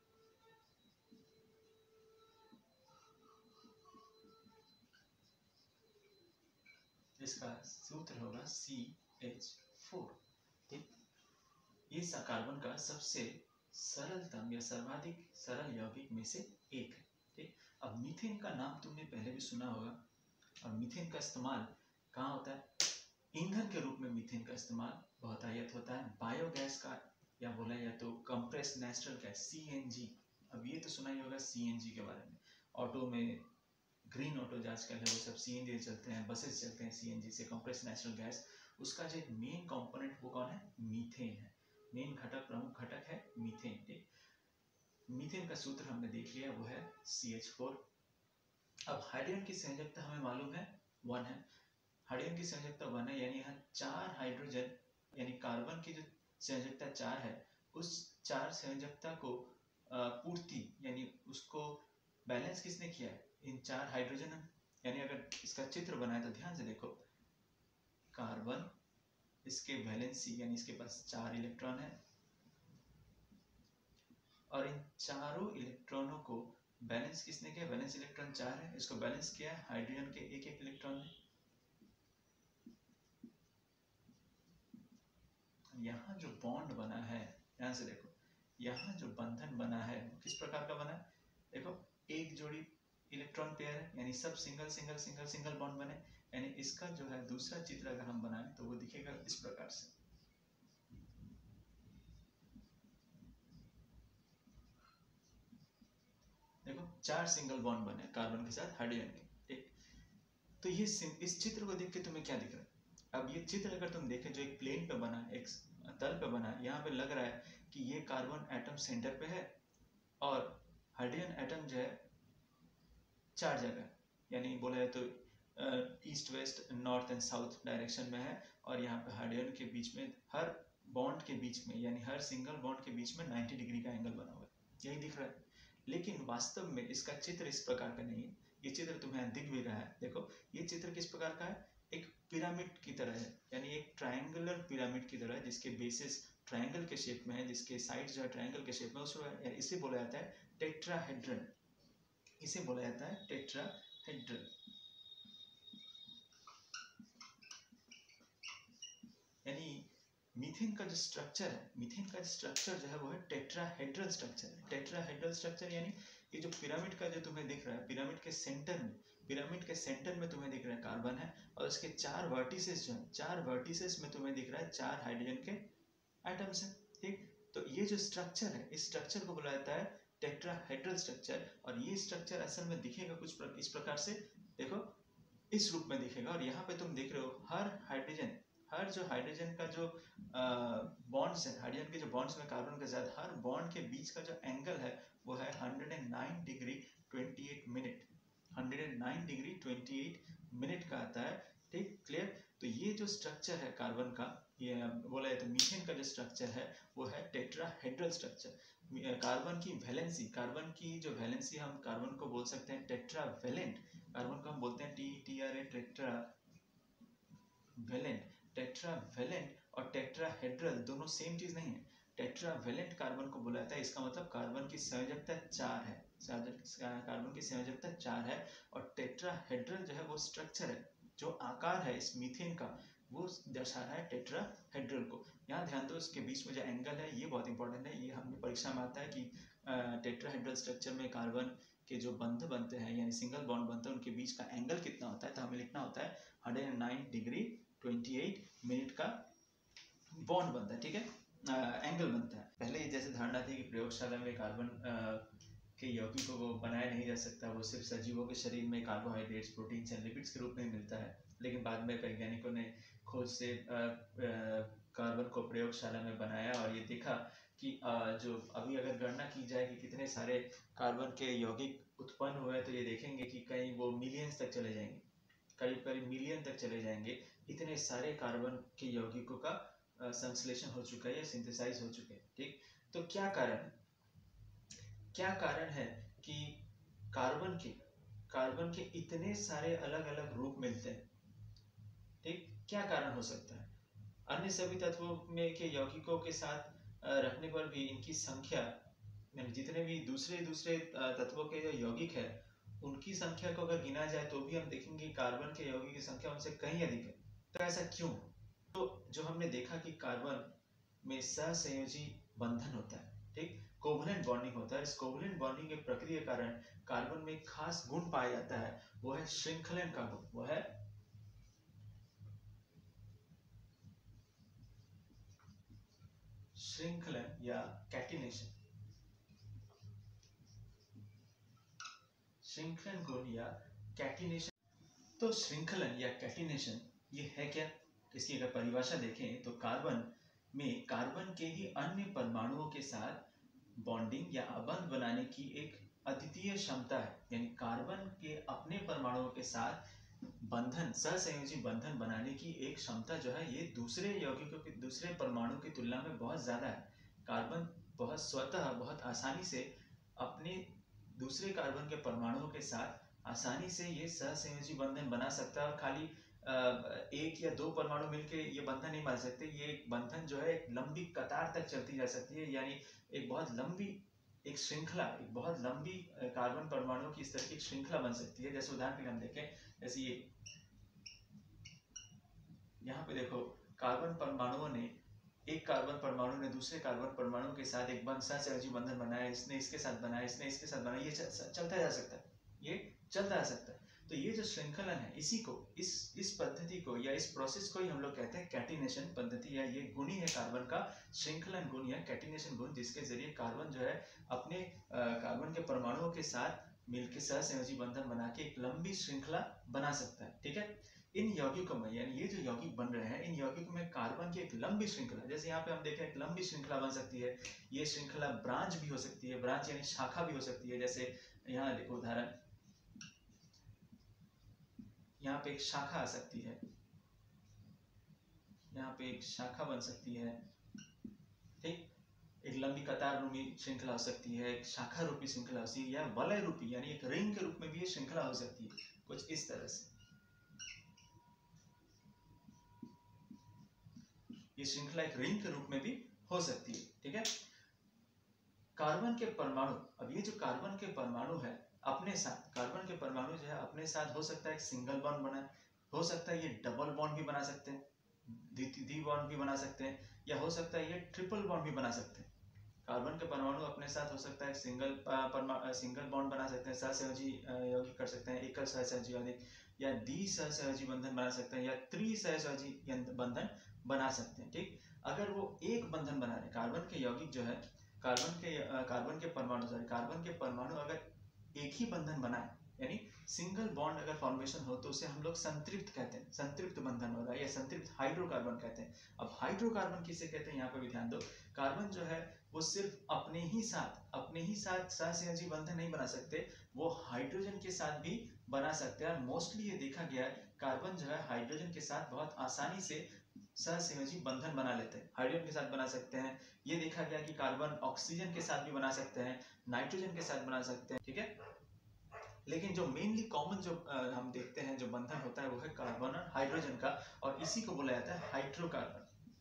इसका सूत्र होगा CH4। ठीक, ये कार्बन का सबसे सरलतम या सर्वाधिक सरल यौगिक में से एक है। ठीक, अब मीथेन का नाम तुमने पहले भी सुना होगा, और मीथेन का इस्तेमाल कहाँ होता है, ईंधन के रूप में मीथेन का इस्तेमाल बहुतायत होता है, बायोगैस का, या बोला जाए तो कंप्रेस्ड नेचुरल गैस CNG। अब ये तो सुना ही होगा CNG के बारे में, ऑटो में ग्रीन ऑटो जो आजकल है वो सब CNG चलते हैं, बसेस चलते हैं CNG से, कंप्रेस्ड नेचुरल गैस। उसका जो एक मेन कंपोनेंट वो कौन है, मीथेन है, मेन घटक, प्रमुख घटक है मीथेन। ठीक, मीथेन का सूत्र हमने देख लिया, वो है CH4। अब हाइड्रोजन की संयोजकता हमें मालूम है 1 है, हाइड्रोजन की संयोजकता 1 है, यानी यहाँ 4 हाइड्रोजन, यानी कार्बन की जो संयोजकता 4 है, उस 4 संयोजकता को पूर्ति यानी उसको बैलेंस किसने किया है? इन 4 हाइड्रोजन। यानी अगर इसका चित्र बनाए तो ध्यान से देखो, कार्बन, इसके वैलेंसी यानी इसके पास 4 इलेक्ट्रॉन है, और इन चारों इलेक्ट्रॉनों को बैलेंस किसने किया? वैलेंस इलेक्ट्रॉन 4 है, इसको बैलेंस किया है हाइड्रोजन के एक एक इलेक्ट्रॉन ने। यहाँ जो बॉन्ड बना है, ध्यान से देखो, यहाँ जो बंधन बना है वो किस प्रकार का बना है? देखो, एक जोड़ी इलेक्ट्रॉन पेयर है, यानी सब single single single single bond बने, यानी इसका जो है दूसरा चित्र अगर हम बनाएं तो वो दिखेगा इस प्रकार से। देखो, 4 सिंगल बॉन्ड बने कार्बन के साथ हाइड्रोजन के, ठीक। तो ये इस चित्र को देख के तुम्हें क्या दिख रहा है? अब ये चित्र अगर तुम देखें जो एक प्लेन पे बना, एक तल पे बना, यहाँ पे लग रहा है कि ये कार्बन एटम सेंटर पे है और हाइड्रोजन एटम जो है 4 जगह, यानी बोला है तो east west north and south direction में है, और यहाँ पे हाइड्रोजन के बीच में, हर बॉन्ड के बीच में, यानी हर सिंगल बॉन्ड के बीच में 90 डिग्री का एंगल बना हुआ है, यही दिख रहा है। लेकिन वास्तव में इसका चित्र इस प्रकार का नहीं है। ये चित्र तुम्हें दिख भी रहा है, देखो ये चित्र किस प्रकार का है? एक पिरामिड की तरह है, यानी एक ट्रायंगुलर पिरामिड की तरह है, जिसके बेसिस ट्रायंगल के शेप में है, जिसके साइड जो है ट्रायंगल के शेप में, उसको इसे बोला जाता है टेट्राहेड्रन। इसे बोला जाता है टेट्राहेड्रन। यानी मीथेन का जो स्ट्रक्चर है, मीथेन का स्ट्रक्चर जो है वो है टेट्राहेड्रल स्ट्रक्चर है। टेट्राहेड्रल स्ट्रक्चर यानी ये जो पिरामिड का जो तुम्हें दिख रहा है, पिरामिड के सेंटर में, पिरामिड के सेंटर में तुम्हें दिख रहा है कार्बन है, और उसके 4 वर्टिसेस जो है, 4 वर्टिसेस में तुम्हें दिख रहा है 4 हाइड्रोजन के एटम्स हैं, ठीक। तो ये जो स्ट्रक्चर है, इस स्ट्रक्चर को बोला जाता है टेट्राहेड्रल स्ट्रक्चर, और ये स्ट्रक्चर असल में दिखेगा कुछ इस प्रकार से, देखो इस रूप में दिखेगा। और यहाँ पे तुम देख रहे हो हर हाइड्रोजन, हर जो हाइड्रोजन का जो बॉन्ड्स है, हाइड्रोजन के जो बॉन्ड्स में कार्बन के साथ, हर बॉन्ड के बीच का जो एंगल है वो है 109 डिग्री 28 मिनट, 109 डिग्री 28 मिनट का आता है, ठीक, क्लियर। तो ये जो स्ट्रक्चर है कार्बन का, ये बोला है तो मीथेन का जो स्ट्रक्चर है वो है टेट्राहेड्रल स्ट्रक्चर। कार्बन की वैलेंसी, कार्बन की जो वैलेंसी, हम कार्बन को बोल सकते हैं टेट्रावेलेंट, कार्बन को हम बोलते हैं TTRA, टेट्रावेलेंट। टेट्रावेलेंट और टेट्राहेड्रल दोनों सेम चीज नहीं है। टेट्रावेलेंट कार्बन को बोला जाता है, इसका मतलब कार्बन की संयोजकता 4 है, कार्बन की संयोजकता 4 है, और टेट्राहेड्रल जो है वो स्ट्रक्चर है, जो आकार है इस मीथेन का वो दर्शा रहा है टेट्राहेड्रल को। यहाँ ध्यान दो, इसके बीच में जो एंगल है ये बहुत इंपॉर्टेंट है, ये हमने परीक्षा में आता है कि टेट्राहेड्रल स्ट्रक्चर में कार्बन के जो बंध बनते हैं, यानी सिंगल बॉन्ड बनते हैं, उनके बीच का एंगल कितना होता है, तो हमें लिखना होता है 109 डिग्री 28 मिनट का बॉन्ड बनता है, ठीक है, एंगल बनता है। पहले जैसे धारणा थी कि प्रयोगशाला में कार्बन के यौगिकों को बनाया नहीं जा सकता, वो सिर्फ सजीवों के शरीर में कार्बोहाइड्रेट्स, प्रोटीन्स एंड लिपिड्स के रूप में मिलता है, लेकिन बाद में वैज्ञानिकों ने खोज से कार्बन को प्रयोगशाला में बनाया, और ये देखा कि जो अभी अगर गणना की जाए कि कितने सारे कार्बन के यौगिक उत्पन्न हुए, तो ये देखेंगे कि कहीं वो मिलियंस तक चले जाएंगे, करीब करीब मिलियन तक चले जाएंगे। इतने सारे कार्बन के यौगिकों का संश्लेषण हो चुका है या सिंथेसाइज हो चुके हैं, ठीक। तो क्या कारण है, क्या कारण है कि कार्बन के इतने सारे अलग अलग रूप मिलते हैं, ठीक, क्या कारण हो सकता है? अन्य सभी तत्वों में के यौगिकों के साथ रखने पर भी इनकी संख्या, जितने भी दूसरे दूसरे तत्वों के जो यौगिक है उनकी संख्या को अगर गिना जाए तो भी हम देखेंगे कार्बन के यौगिक की संख्या उनसे कहीं अधिक है। तो ऐसा क्यों? तो जो हमने देखा कि कार्बन में सहसंयोजी बंधन होता है, ठीक, कोवलेंट बॉन्डिंग होता है। इस कोवलेंट बॉन्डिंग की प्रक्रिया के कारण कार्बन में एक खास गुण पाया जाता है, वो है श्रृंखलन का गुण, वो है श्रृंखलन या कैटिनेशन। श्रृंखलन गुण या कैटिनेशन। तो श्रृंखलन या कैटिनेशन ये है क्या? इसकी अगर परिभाषा देखें तो कार्बन में कार्बन के ही अन्य परमाणुओं के साथ बॉन्डिंग या बंध बनाने की एक अद्वितीय क्षमता है, यानी कार्बन के अपने परमाणुओं के साथ बंधन, सहसंयोजी बंधन बनाने की एक क्षमता जो है ये दूसरे यौगिकों के, दूसरे परमाणु की तुलना में बहुत ज्यादा है। कार्बन बहुत स्वतः बहुत आसानी से अपने दूसरे कार्बन के परमाणुओं के साथ आसानी से ये सहसंयोजी बंधन बना सकता है, और खाली एक या दो परमाणु मिलके ये बंधन नहीं बना सकते। ये एक बंधन जो है एक लंबी कतार तक चलती जा सकती है, यानी एक बहुत लंबी एक श्रृंखला, एक बहुत लंबी कार्बन परमाणुओं की इस तरह की श्रृंखला बन सकती है। जैसे उदाहरण के लिए हम देखें, जैसे ये यहाँ पे देखो, कार्बन परमाणुओं ने, एक कार्बन परमाणु ने दूसरे कार्बन परमाणु के साथ एक सहसंयोजी बंधन बनाया, इसने इसके साथ बनाया, इसने इसके साथ बनाया, ये चलता जा सकता है, ये चलता जा सकता है। तो ये जो श्रृंखलन है, इसी को, इस पद्धति को या इस प्रोसेस को ही हम लोग कहते हैं कैटिनेशन पद्धति, या ये गुण ही है कार्बन का, श्रृंखलन गुण या कैटिनेशन गुण, जिसके जरिए कार्बन जो है अपने कार्बन के परमाणुओं के साथ मिलकर सहसंयोजी बंधन बना के एक लंबी श्रृंखला बना सकता है। ठीक है, इन यौगिकों में, यानी ये जो यौगिक बन रहे हैं, इन यौगिकों में कार्बन की एक लंबी श्रृंखला, जैसे यहाँ पे हम देखें एक लंबी श्रृंखला बन सकती है। ये श्रृंखला ब्रांच भी हो सकती है, ब्रांच यानी शाखा भी हो सकती है। जैसे यहाँ देखो उदाहरण, यहाँ पे एक शाखा आ सकती है, यहाँ पे एक शाखा बन सकती है। ठीक, एक लंबी कतार रूपी श्रृंखला हो सकती है, एक शाखा रूपी श्रृंखला हो सकती है, या वलय रूपी यानी एक रिंग के रूप में भी ये श्रृंखला हो सकती है, कुछ इस तरह से ये श्रृंखला एक रिंग के रूप में भी हो सकती है। ठीक है, कार्बन के परमाणु, अब ये जो कार्बन के परमाणु है अपने साथ, कार्बन के परमाणु जो है अपने साथ हो सकता है एक सिंगल बॉन्ड बनाए, हो सकता है ये डबल बॉन्ड भी बना सकते हैं, द्वि बॉन्ड भी बना सकते हैं, या हो सकता है ये ट्रिपल बॉन्ड भी बना सकते हैं। कार्बन के परमाणु अपने साथ हो सकता है सिंगल बॉन्ड बना सकते हैं, सहसंयोजी यौगिक कर सकते हैं, एकल सहसंयोजी यौगिक, या द्विसहसंयोजी बंधन बना सकते हैं, या त्रिसहसंयोजी बंधन बना सकते हैं। ठीक, अगर वो एक बंधन बना रहे, कार्बन के यौगिक जो है, कार्बन के परमाणु, सॉरी कार्बन के परमाणु अगर एक ही बंधन बनाए, यानी सिंगल बॉन्ड अगर फॉर्मेशन हो, तो उसे हम लोग संतृप्त कहते हैं, संतृप्त बंधन हो रहा है, या संतृप्त हाइड्रोकार्बन कहते हैं। अब हाइड्रोकार्बन किसे कहते हैं, यहाँ पे भी ध्यान दो, कार्बन जो है वो सिर्फ अपने ही साथ सहसंयोजी बंधन नहीं बना सकते, वो हाइड्रोजन के साथ भी बना सकते हैं। मोस्टली ये देखा गया है, कार्बन जो है हाइड्रोजन के साथ बहुत आसानी से सहसंयोजी बंधन बना लेते हैं, हाइड्रोजन के साथ बना सकते हैं। ये देखा गया कि कार्बन ऑक्सीजन के साथ भी बना सकते हैं, नाइट्रोजन के साथ बना सकते हैं। ठीक है, लेकिन जो मेनली कॉमन जो हम देखते हैं जो बंधन होता है वो है कार्बन और हाइड्रोजन का, और इसी को बोला जाता है हाइड्रोकार्बन।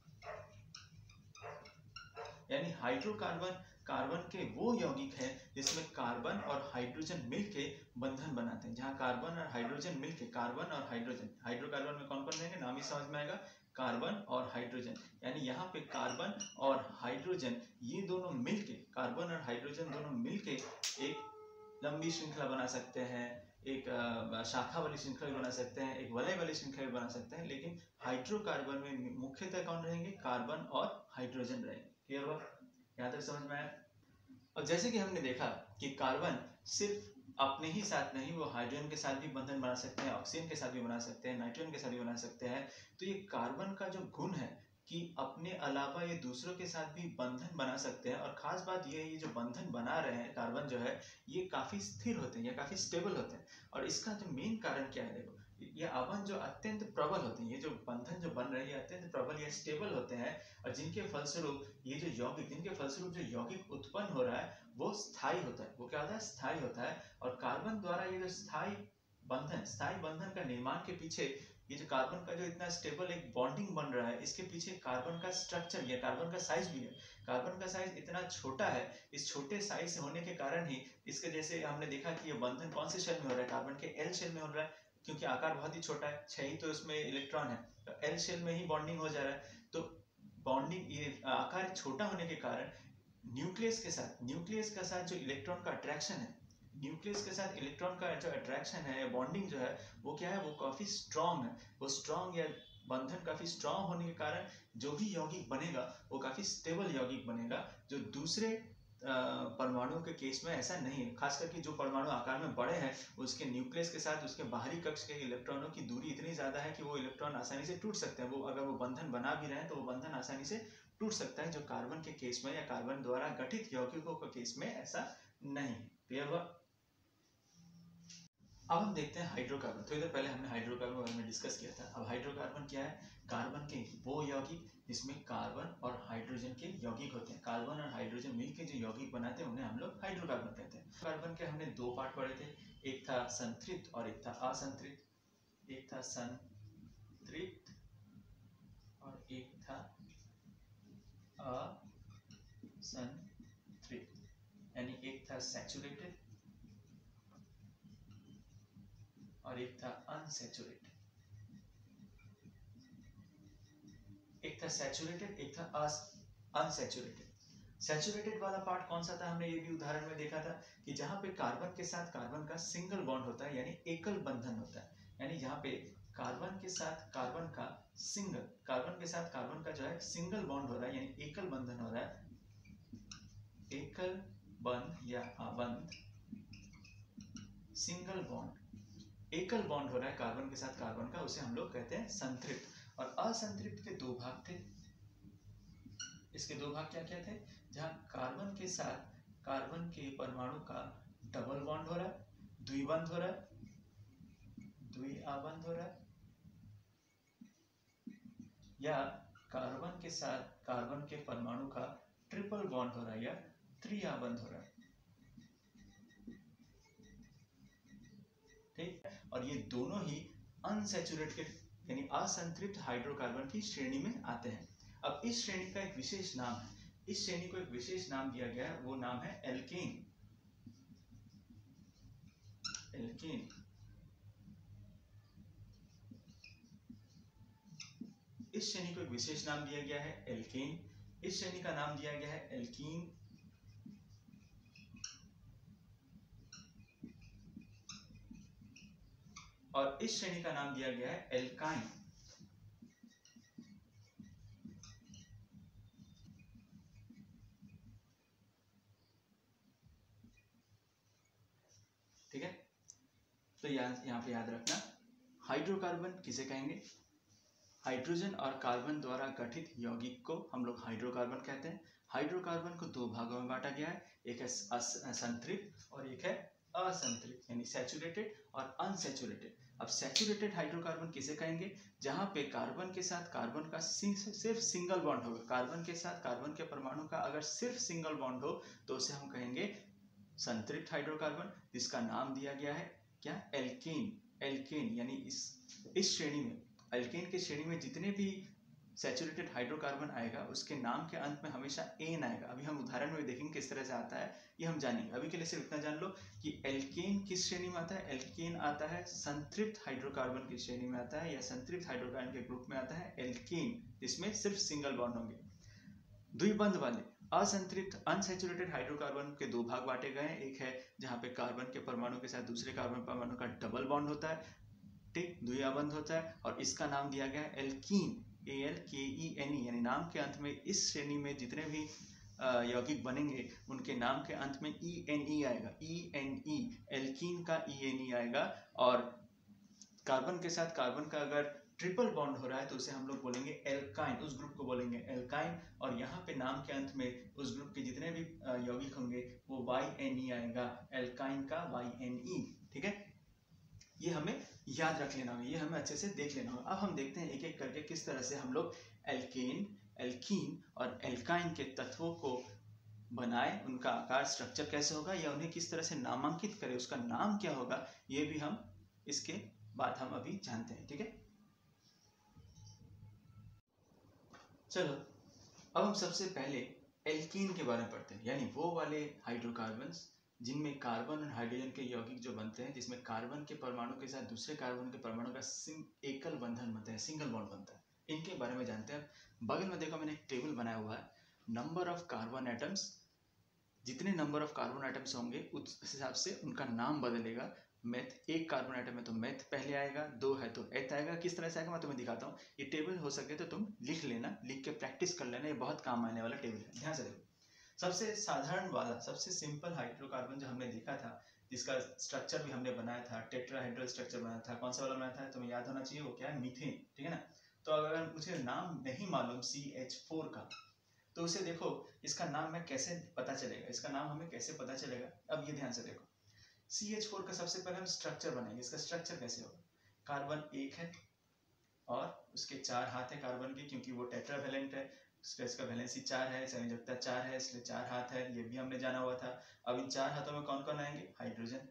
यानी हाइड्रोकार्बन कार्बन के वो यौगिक हैं जिसमें कार्बन और हाइड्रोजन मिलके बंधन बनाते हैं, जहां कार्बन और हाइड्रोजन मिलके, कार्बन और हाइड्रोजन, हाइड्रोकार्बन में कौन कौन रहेंगे, नाम ही समझ में आएगा, कार्बन और हाइड्रोजन, यानी यहाँ पे कार्बन और हाइड्रोजन ये दोनों मिलके, कार्बन और हाइड्रोजन दोनों मिलके एक लंबी श्रृंखला बना सकते हैं, एक शाखा वाली श्रृंखला भी बना सकते हैं, एक वलय वाली श्रृंखला भी बना सकते हैं। लेकिन हाइड्रोकार्बन में मुख्यतः कौन रहेंगे, कार्बन और हाइड्रोजन रहेंगे। क्लियर हुआ, यहाँ तक समझ में आया। और जैसे कि हमने देखा कि कार्बन सिर्फ अपने ही साथ नहीं, वो हाइड्रोजन के साथ भी बंधन बना सकते हैं, ऑक्सीजन के साथ भी बना सकते हैं, नाइट्रोजन के साथ भी बना सकते हैं। तो ये कार्बन का जो गुण है कि अपने अलावा ये दूसरों के साथ भी बंधन बना सकते हैं, और खास बात ये जो बंधन बना रहे हैं कार्बन जो है, ये काफी स्थिर होते हैं या काफी स्टेबल होते हैं। और इसका जो मेन कारण क्या है, देखो ये अवन जो अत्यंत प्रबल होते हैं, ये जो बंधन जो बन रहे हैं ये अत्यंत प्रबल या स्टेबल होते हैं, और जिनके फलस्वरूप ये जो यौगिक, जिनके फलस्वरूप जो यौगिक उत्पन्न हो रहा है वो स्थायी होता है। वो क्या होता है, स्थायी होता है। और कार्बन द्वारा ये जो स्थायी बंधन का निर्माण के पीछे, ये जो कार्बन का जो इतना स्टेबल एक बॉन्डिंग बन रहा है, इसके पीछे कार्बन का स्ट्रक्चर या कार्बन का साइज भी है। कार्बन का साइज इतना छोटा है, इस छोटे साइज होने के कारण ही इसके, जैसे हमने देखा कि ये बंधन कौन से शेल में हो रहा है, कार्बन के एल शेल में हो रहा है, क्योंकि आकार बहुत ही छोटा है, 6 ही तो इसमें इलेक्ट्रॉन है, तो एल शेल में ही बॉन्डिंग हो जा रहा है। तो बॉन्डिंग, ये आकार छोटा होने के कारण न्यूक्लियस के साथ जो इलेक्ट्रॉन का अट्रैक्शन है, न्यूक्लियस के साथ इलेक्ट्रॉन का जो अट्रैक्शन है, बॉन्डिंग जो है, वो क्या है, वो काफी स्ट्रांग है। वो स्ट्रांग या बंधन काफी स्ट्रांग होने के कारण जो भी यौगिक बनेगा वो काफी स्टेबल यौगिक बनेगा, जो दूसरे परमाणुओं के केस में ऐसा नहीं है। खास करके जो परमाणु आकार में बड़े हैं, उसके न्यूक्लियस के साथ उसके बाहरी कक्ष के इलेक्ट्रॉनों की दूरी इतनी ज्यादा है कि वो इलेक्ट्रॉन आसानी से टूट सकते हैं। वो अगर वो बंधन बना भी रहे हैं तो वो बंधन आसानी से टूट सकता है, जो कार्बन के केस में या कार्बन द्वारा गठित यौगिकों के केस में ऐसा नहीं है। क्लियर हुआ। अब हम देखते हैं हाइड्रोकार्बन। थोड़ी देर पहले हमने हाइड्रोकार्बन बारे में डिस्कस किया था। अब हाइड्रोकार्बन क्या है? कार्बन के वो यौगिक जिसमें कार्बन और हाइड्रोजन के यौगिक होते हैं। कार्बन और हाइड्रोजन मिलकर जो यौगिक बनाते हैं उन्हें हम लोग हाइड्रोकार्बन कहते हैं। कार्बन के हमने दो पार्ट पढ़े थे, एक था संतृप्त और एक था असंतृप्त। एक था संतृप्त और एक था असंतृप्त, यानी एक था सैचुरेटेड और एक था अनसैचुरेटेड। एक था सैचुरेटेड, एक था अनसैचुरेटेड। सैचुरेटेड वाला पार्ट कौन सा था? हमने ये भी उदाहरण में देखा था कि जहां पे कार्बन के साथ कार्बन का सिंगल बॉन्ड होता है, यानी एकल बंधन होता है, यानी जहां पे कार्बन के साथ कार्बन का जो है सिंगल बॉन्ड हो रहा है, यानी एकल बंधन हो रहा है। एकल बंध या आबंध, सिंगल बॉन्ड, एकल बॉन्ड हो रहा है कार्बन के साथ कार्बन का, उसे हम लोग कहते हैं संतृप्त। और असंतृप्त के दो भाग थे। इसके दो भाग क्या क्या थे? जहां कार्बन के साथ कार्बन के परमाणु का डबल बॉन्ड हो रहा है, द्विबंध हो रहा है, द्विआबंध हो रहा है, या कार्बन के साथ कार्बन के परमाणु का ट्रिपल बॉन्ड हो रहा है या त्रिआबंध हो रहा है। ठीक, और ये दोनों ही अनसैचुरेटेड यानी असंतृप्त हाइड्रोकार्बन की श्रेणी में आते हैं। अब इस श्रेणी का एक विशेष नाम है, इस श्रेणी को एक विशेष नाम दिया गया है, वो नाम है एल्केन। एल्केन, इस श्रेणी को एक विशेष नाम दिया गया है एल्केन। इस श्रेणी का नाम दिया गया है एल्कीन, और इस श्रेणी का नाम दिया गया है एल्काइन। ठीक है, तो यहाँ पे याद रखना, हाइड्रोकार्बन किसे कहेंगे? हाइड्रोजन और कार्बन द्वारा गठित यौगिक को हम लोग हाइड्रोकार्बन कहते हैं। हाइड्रोकार्बन को दो भागों में बांटा गया है, एक है संतृप्त और एक है असंतृप्त, यानी सैचुरेटेड और अनसैचुरेटेड। अब सैचुरेटेड हाइड्रोकार्बन किसे कहेंगे? जहां पे कार्बन के साथ कार्बन का सिर्फ सिंगल बॉन्ड होगा, कार्बन के साथ कार्बन के परमाणु का अगर सिर्फ सिंगल बॉन्ड हो तो उसे हम कहेंगे संतृप्त हाइड्रोकार्बन, जिसका नाम दिया गया है क्या? एल्केन। एल्केन यानी इस श्रेणी में, एल्केन की श्रेणी में जितने भी सैचुरेटेड हाइड्रोकार्बन आएगा उसके नाम के अंत में हमेशा एन आएगा। अभी हम उदाहरण में देखेंगे किस तरह से आता है, ये हम जानेंगे। अभी के लिए सिर्फ इतना जान लो कि एल्केन किस श्रेणी में आता है। एल्केन आता है संतृप्त हाइड्रोकार्बन की श्रेणी में आता है, या संतृप्त हाइड्रोकार्बन के ग्रुप में आता है एल्केन, जिसमें सिर्फ सिंगल बॉन्ड होंगे। द्विबंध वाले असंतृप्त अनसैचुरेटेड हाइड्रोकार्बन के दो भाग बांटे गए हैं। एक है जहां पे कार्बन के परमाणु के साथ दूसरे कार्बन परमाणु का डबल बॉन्ड होता है, ठीक, द्विआबंध होता है, और इसका नाम दिया गया है एल्कीन, ALKENE, यानी नाम के अंत में इस श्रेणी में जितने भी यौगिक बनेंगे उनके नाम के अंत में ENE आएगा, ENE, एल्कीन का ENE आएगा। और कार्बन के साथ कार्बन का अगर ट्रिपल बॉन्ड हो रहा है तो उसे हम लोग बोलेंगे एल्काइन, उस ग्रुप को बोलेंगे एल्काइन। और यहाँ पे नाम के अंत में उस ग्रुप के जितने भी यौगिक होंगे वो YNE आएगा, एल्काइन का YNE। ठीक है, ये हमें याद रख लेना होगा, ये हमें अच्छे से देख लेना होगा। अब हम देखते हैं एक एक करके किस तरह से हम लोग एल्केन, एल्कीन और एल्काइन के तत्वों को बनाए, उनका आकार स्ट्रक्चर कैसे होगा, या उन्हें किस तरह से नामांकित करें, उसका नाम क्या होगा, ये भी हम इसके बाद हम अभी जानते हैं। ठीक है, चलो अब हम सबसे पहले एल्कीन के बारे में पढ़ते हैं, यानी वो वाले हाइड्रोकार्बन्स जिनमें कार्बन और हाइड्रोजन के यौगिक जो बनते हैं, जिसमें कार्बन के परमाणु के साथ दूसरे कार्बन के परमाणु का एकल बंधन बनता है, सिंगल बॉन्ड बनता है, इनके बारे में जानते हैं। बगल में देखो मैंने एक टेबल बनाया हुआ है, नंबर ऑफ कार्बन एटम्स, जितने नंबर ऑफ कार्बन एटम्स होंगे उस हिसाब से उनका नाम बदलेगा। मेथ, एक कार्बन आइटम है तो मेथ पहले आएगा, दो है तो एथ आएगा। किस तरह से आएगा मैं तुम्हें दिखाता हूँ। ये टेबल हो सके तो तुम लिख लेना, लिख के प्रैक्टिस कर लेना, ये बहुत काम आने वाला टेबल है। ध्यान से देखो, सबसे साधारण वाला, सबसे सिंपल हाइड्रोकार्बन जो हमने देखा था, जिसका स्ट्रक्चर भी हमने बनाया था, टेट्राहेड्रल स्ट्रक्चर बनाया था, कौन सा वाला बनाया था तुम्हें याद होना चाहिए, वो क्या है, मीथेन। ठीक है ना। तो अगर मुझे नाम नहीं मालूम CH4 का, तो उसे देखो इसका नाम मैं कैसे पता चलेगा, इसका नाम हमें कैसे पता चलेगा। अब ये ध्यान से देखो, CH4 का सबसे पहले हम स्ट्रक्चर बनाएंगे। इसका स्ट्रक्चर कैसे होगा? कार्बन एक है और उसके 4 हाथ है कार्बन के, क्योंकि वो टेट्रावेलेंट है, इसका वैलेंसी 4 है, संयोजकता 4 है, इसलिए 4 हाथ है, ये भी हमने जाना हुआ था। अब इन 4 हाथों में कौन कौन आएंगे? हाइड्रोजन।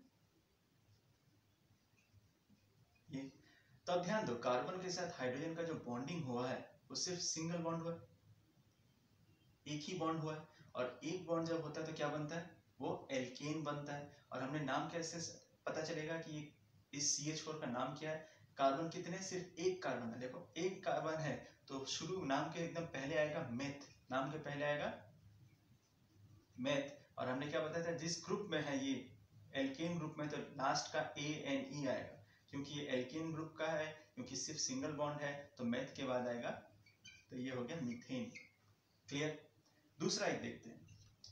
ये तो अब ध्यान दो, कार्बन के साथ हाइड्रोजन का जो बॉन्डिंग हुआ है वो सिर्फ सिंगल बॉन्ड हुआ है, एक ही बॉन्ड हुआ है। और एक बॉन्ड जब होता है तो क्या बनता है? वो एल्केन बनता है। और हमने नाम कैसे पता चलेगा कि इस CH4 का नाम क्या है? कार्बन कितने? सिर्फ एक कार्बन है। देखो एक कार्बन है तो शुरू नाम के एकदम पहले आएगा मेथ, नाम के पहले आएगा मेथ। और हमने क्या बताया था, जिस ग्रुप में है ये एल्केन ग्रुप में, तो लास्ट का ANE आएगा, क्योंकि ये एल्केन ग्रुप का है, क्योंकि सिर्फ सिंगल बॉन्ड है, तो मेथ के बाद आएगा, तो ये हो गया मीथेन। क्लियर? दूसरा एक देखते हैं,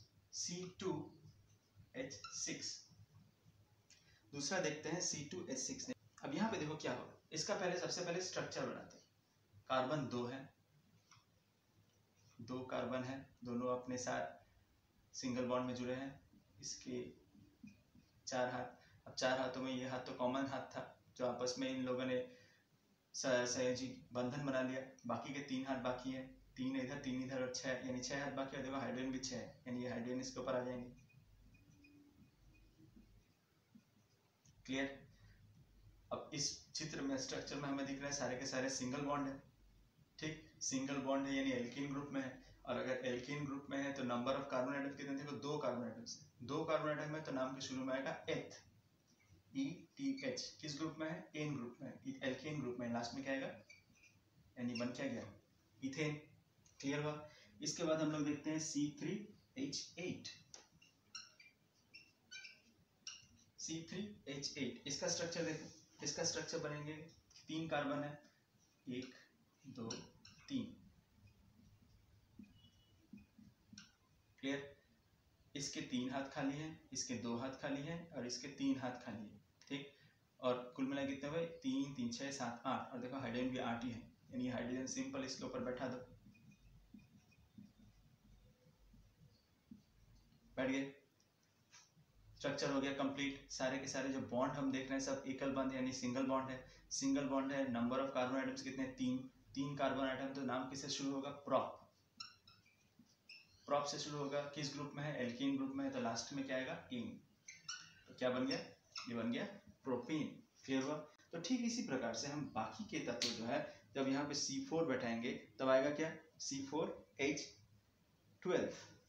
C2H6। दूसरा देखते हैं C2H6। अब यहाँ पे देखो क्या होगा, इसका सबसे पहले स्ट्रक्चर बनाते हैं। कार्बन 2 है, 2 कार्बन है, दोनों अपने साथ सिंगल बॉन्ड में जुड़े हैं, इसके 4 हाथ। अब 4 हाथों में ये हाथ तो कॉमन हाथ था, जो आपस में इन लोगों ने सहयोजी बंधन बना लिया। बाकी के 3 हाथ बाकी है, 3 इधर 3 इधर और 6, यानी 6 हाथ बाकी है। देखो हाइड्रोजन भी 6 है, यानी ये हाइड्रोजन इसके ऊपर आ जाएंगे। क्लियर? अब इस चित्र में स्ट्रक्चर में हमें दिख रहा है सारे के सारे सिंगल बॉन्ड है। ठीक, सिंगल बॉन्ड है यानी एल्कीन ग्रुप में है। और अगर एल्कीन ग्रुप में है तो नंबर ऑफ कार्बन एटम कितने? देखो 2 कार्बन एटम्स है, 2 कार्बन एटम है तो नाम के शुरू में आएगा एथ, ETH। किस ग्रुप में है? एन ग्रुप में, एल्केन ग्रुप में। लास्ट में क्या आएगा? यानी बन क्या गया? इथेन। क्लियर हुआ? इसके बाद हम लोग देखते हैं C3H8। C3H8 इसका स्ट्रक्चर देखो, इसका स्ट्रक्चर बनेंगे, 3 कार्बन है, 1 2 3। क्लियर? इसके 3 हाथ खाली हैं, इसके 2 हाथ खाली हैं और इसके 3 हाथ खाली हैं। ठीक, और कुल मिला कितने हुए? 3 3 6 7 8। और देखो हाइड्रोजन भी 8 ही है, यानी हाइड्रोजन सिंपल इसके ऊपर बैठा दो, बैठ गए। स्ट्रक्चर हो गया कंप्लीट। सारे के सारे जो बॉन्ड हम देख रहे हैं सब एकल बंध यानी सिंगल बॉन्ड है, सिंगल बॉन्ड है। नंबर ऑफ कार्बन आइटम्स कितने? 3 कार्बन आइटम। तो नाम किससे शुरू होगा? प्रोप, प्रोप से शुरू होगा। किस ग्रुप में है? एल्कीन ग्रुप में है, तो लास्ट में क्या आएगा? इन। तो क्या बन गया? ये बन गया प्रोपीन। क्लियर हुआ? तो ठीक इसी प्रकार से हम बाकी के तत्व जो है, जब यहाँ पे C4 बैठाएंगे तब आएगा क्या? C4H12।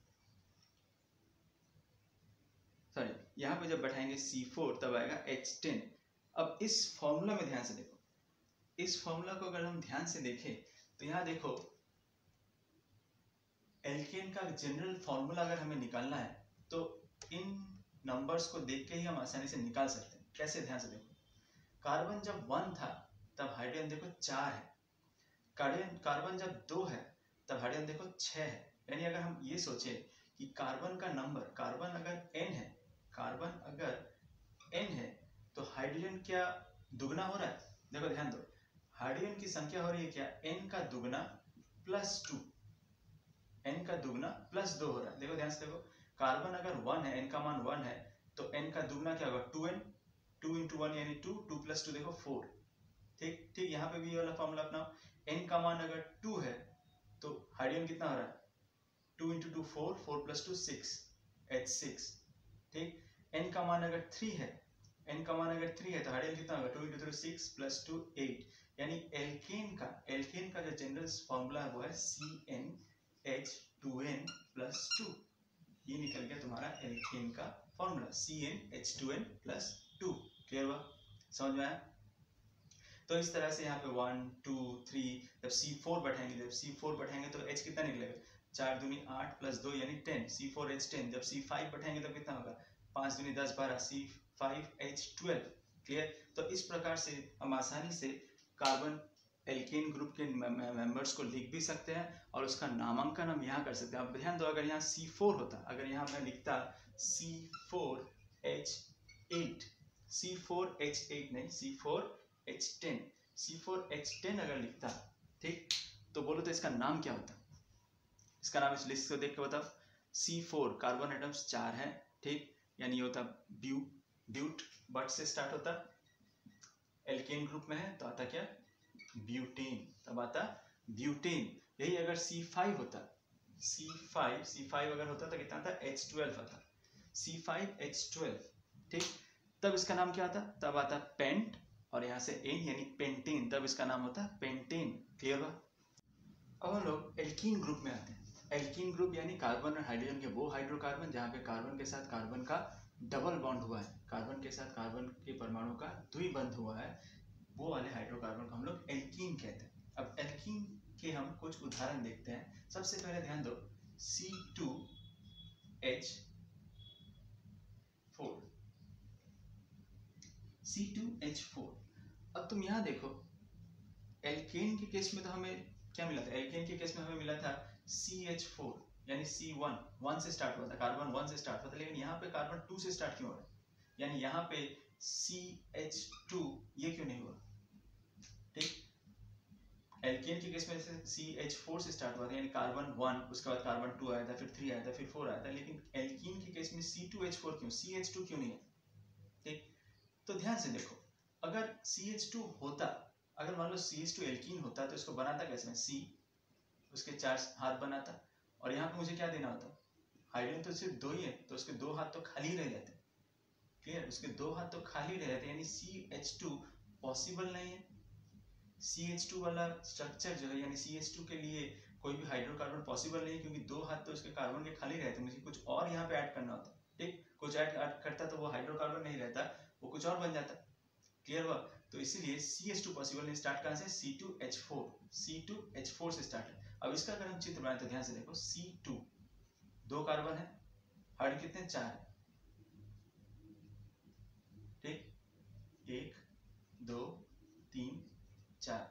सॉरी, यहाँ पे जब बैठाएंगे C4 तब आएगा H10। अब इस फॉर्मूला में ध्यान से देखो, इस फॉर्मूला को अगर हम ध्यान से देखें तो यहाँ देखो, एल्केन का जनरल फॉर्मूला अगर हमें निकालना है तो इन नंबर्स को देख के ही हम आसानी से निकाल सकते हैं। कैसे? ध्यान से देखो, कार्बन जब 1 था तब हाइड्रोजन देखो 4 है, कार्बन जब 2 है तब हाइड्रोजन देखो 6 है। यानी अगर हम ये सोचे कि कार्बन का नंबर, कार्बन अगर n है, कार्बन अगर n है तो हाइड्रोजन क्या दुगना हो रहा है? देखो ध्यान दो, हाइड्रोजन की संख्या हो रही है क्या? n का दुगना प्लस 2, n का दुगना प्लस 2 हो रहा है। देखो ध्यान से देखो, कार्बन अगर 1 है, n का मान 1 है, तो n का दुगना क्या होगा? 2n, 2 into 1 यानी 2, 2 plus 2 देखो 4। ठीक ठीक, यहाँ पे भी ये वाला फॉर्मूला अपनाओ। n का मान अगर 2 है तो हाइड्रोजन कितना हो रहा है? 2 into 2 4, 4 plus 2 6, H6। ठीक, n का मान अगर 3 है, n का मान अगर 3 है तो हाइड्रोजन कितना होगा? 2 into 3 6 plus 2 8। यानी एल्केन का जो जनरल फॉर्मूला है वो है CnH2n plus 2। ये निकल गया तुम्हारा एल्केन का फॉर्मूला, CnH2n plus 2। क्लियर हुआ? समझ में आया? तो इस तरह से यहाँ पे 1 2 3, जब C4 बैठाएंगे, तो H कितना निकलेगा? 4 दूनी 8 प्लस 2 यानी 10, C4H10। जब C5 बैठाएंगे तो कितना होगा? 5 दूनी 10 12, C5H12। क्लियर? तो इस प्रकार से हम आसानी से कार्बन एल्केन ग्रुप के मेंबर्स को लिख भी सकते हैं और उसका नामांकन हम यहाँ कर सकते हैं। अब ध्यान दो, अगर यहाँ C4 होता, अगर यहाँ मैं लिखता C4H8, C4H8 नहीं, C4H10, C4H10 अगर लिखता, ठीक, तो बोलो तो इसका नाम क्या होता? इसका नाम इस लिस्ट को देख के बताओ। C4 कार्बन एटम्स 4 हैं, ठीक, यानी ये होता ब्यू, ब्यूट बट से स्टार्ट होता, एल्केन ग्रुप में है तो आता क्या, ब्यूटेन, तब आता ब्यूटेन। यही अगर C5 होता, C5 अगर होता तो कितना आता, H12 आता, C5H12, ठीक। तब इसका नाम क्या आता, तब आता पेंट, और यहाँ से एन यानी पेंटेन, तब इसका नाम होता पेंटेन। क्लियर हुआ। अब हम लोग एल्कीन ग्रुप में आते हैं। एल्कीन ग्रुप यानी कार्बन और हाइड्रोजन के वो हाइड्रोकार्बन जहाँ पे कार्बन के साथ कार्बन का डबल बॉन्ड हुआ है, कार्बन के साथ कार्बन के परमाणु का द्विबंध हुआ है, वो वाले हाइड्रोकार्बन को हम लोग एल्कीन कहते हैं। अब एल्कीन के हम कुछ उदाहरण देखते हैं। सबसे पहले ध्यान दो, C2H4, C2H4। अब तुम यहाँ देखो, एल्केन के केस में तो हमें क्या मिला था, एल्केन के केस में हमें मिला था CH4 यानी C1, 1 से स्टार्ट हुआ था, कार्बन 1 से स्टार्ट हुआ था, लेकिन यहाँ पे कार्बन 2 से स्टार्ट क्यों हो रहा है, यानी यहाँ पे CH2 ये क्यों नहीं हुआ, ठीक। एल्केन के केस में CH4 से स्टार्ट हुआ था, यानी कार्बन 1, उसके बाद कार्बन 2 आया था, फिर 3 आया था, फिर 4 आया था, लेकिन एल्कीन के केस में C2H4 क्यों, CH2 क्यों नहीं है, ठीक। तो ध्यान से देखो, अगर CH2 होता, अगर मान लो CH2 एल्कीन होता तो इसको बनाता कैसे, में C, उसके 4 हाथ बनाता, और यहाँ पे मुझे क्या देना होता, हाइड्रोजन तो सिर्फ 2 ही है, तो उसके 2 हाथ तो खाली रह जाते, क्लियर, उसके 2 हाथ तो खाली रह जाते, यानी CH2 पॉसिबल नहीं है। CH2 वाला स्ट्रक्चर जो है, यानी CH2 के लिए कोई भी हाइड्रोकार्बन पॉसिबल नहीं है, क्योंकि 2 हाथ तो उसके कार्बन के खाली रहते, मुझे कुछ और यहाँ पे ऐड करना होता, ठीक, कुछ ऐड करता तो वो हाइड्रोकार्बन नहीं रहता, वो कुछ और बन जाता। क्लियर हुआ। तो इसीलिए CH2 पॉसिबल नहीं, स्टार्ट कहां से, C2H4 से स्टार्ट है। अब इसका अगर हम चित्र बनाए तो ध्यान से देखो, C2 2 कार्बन है, हाइड्रोजन कितने, 4 है, ठीक, 1 2 3 4,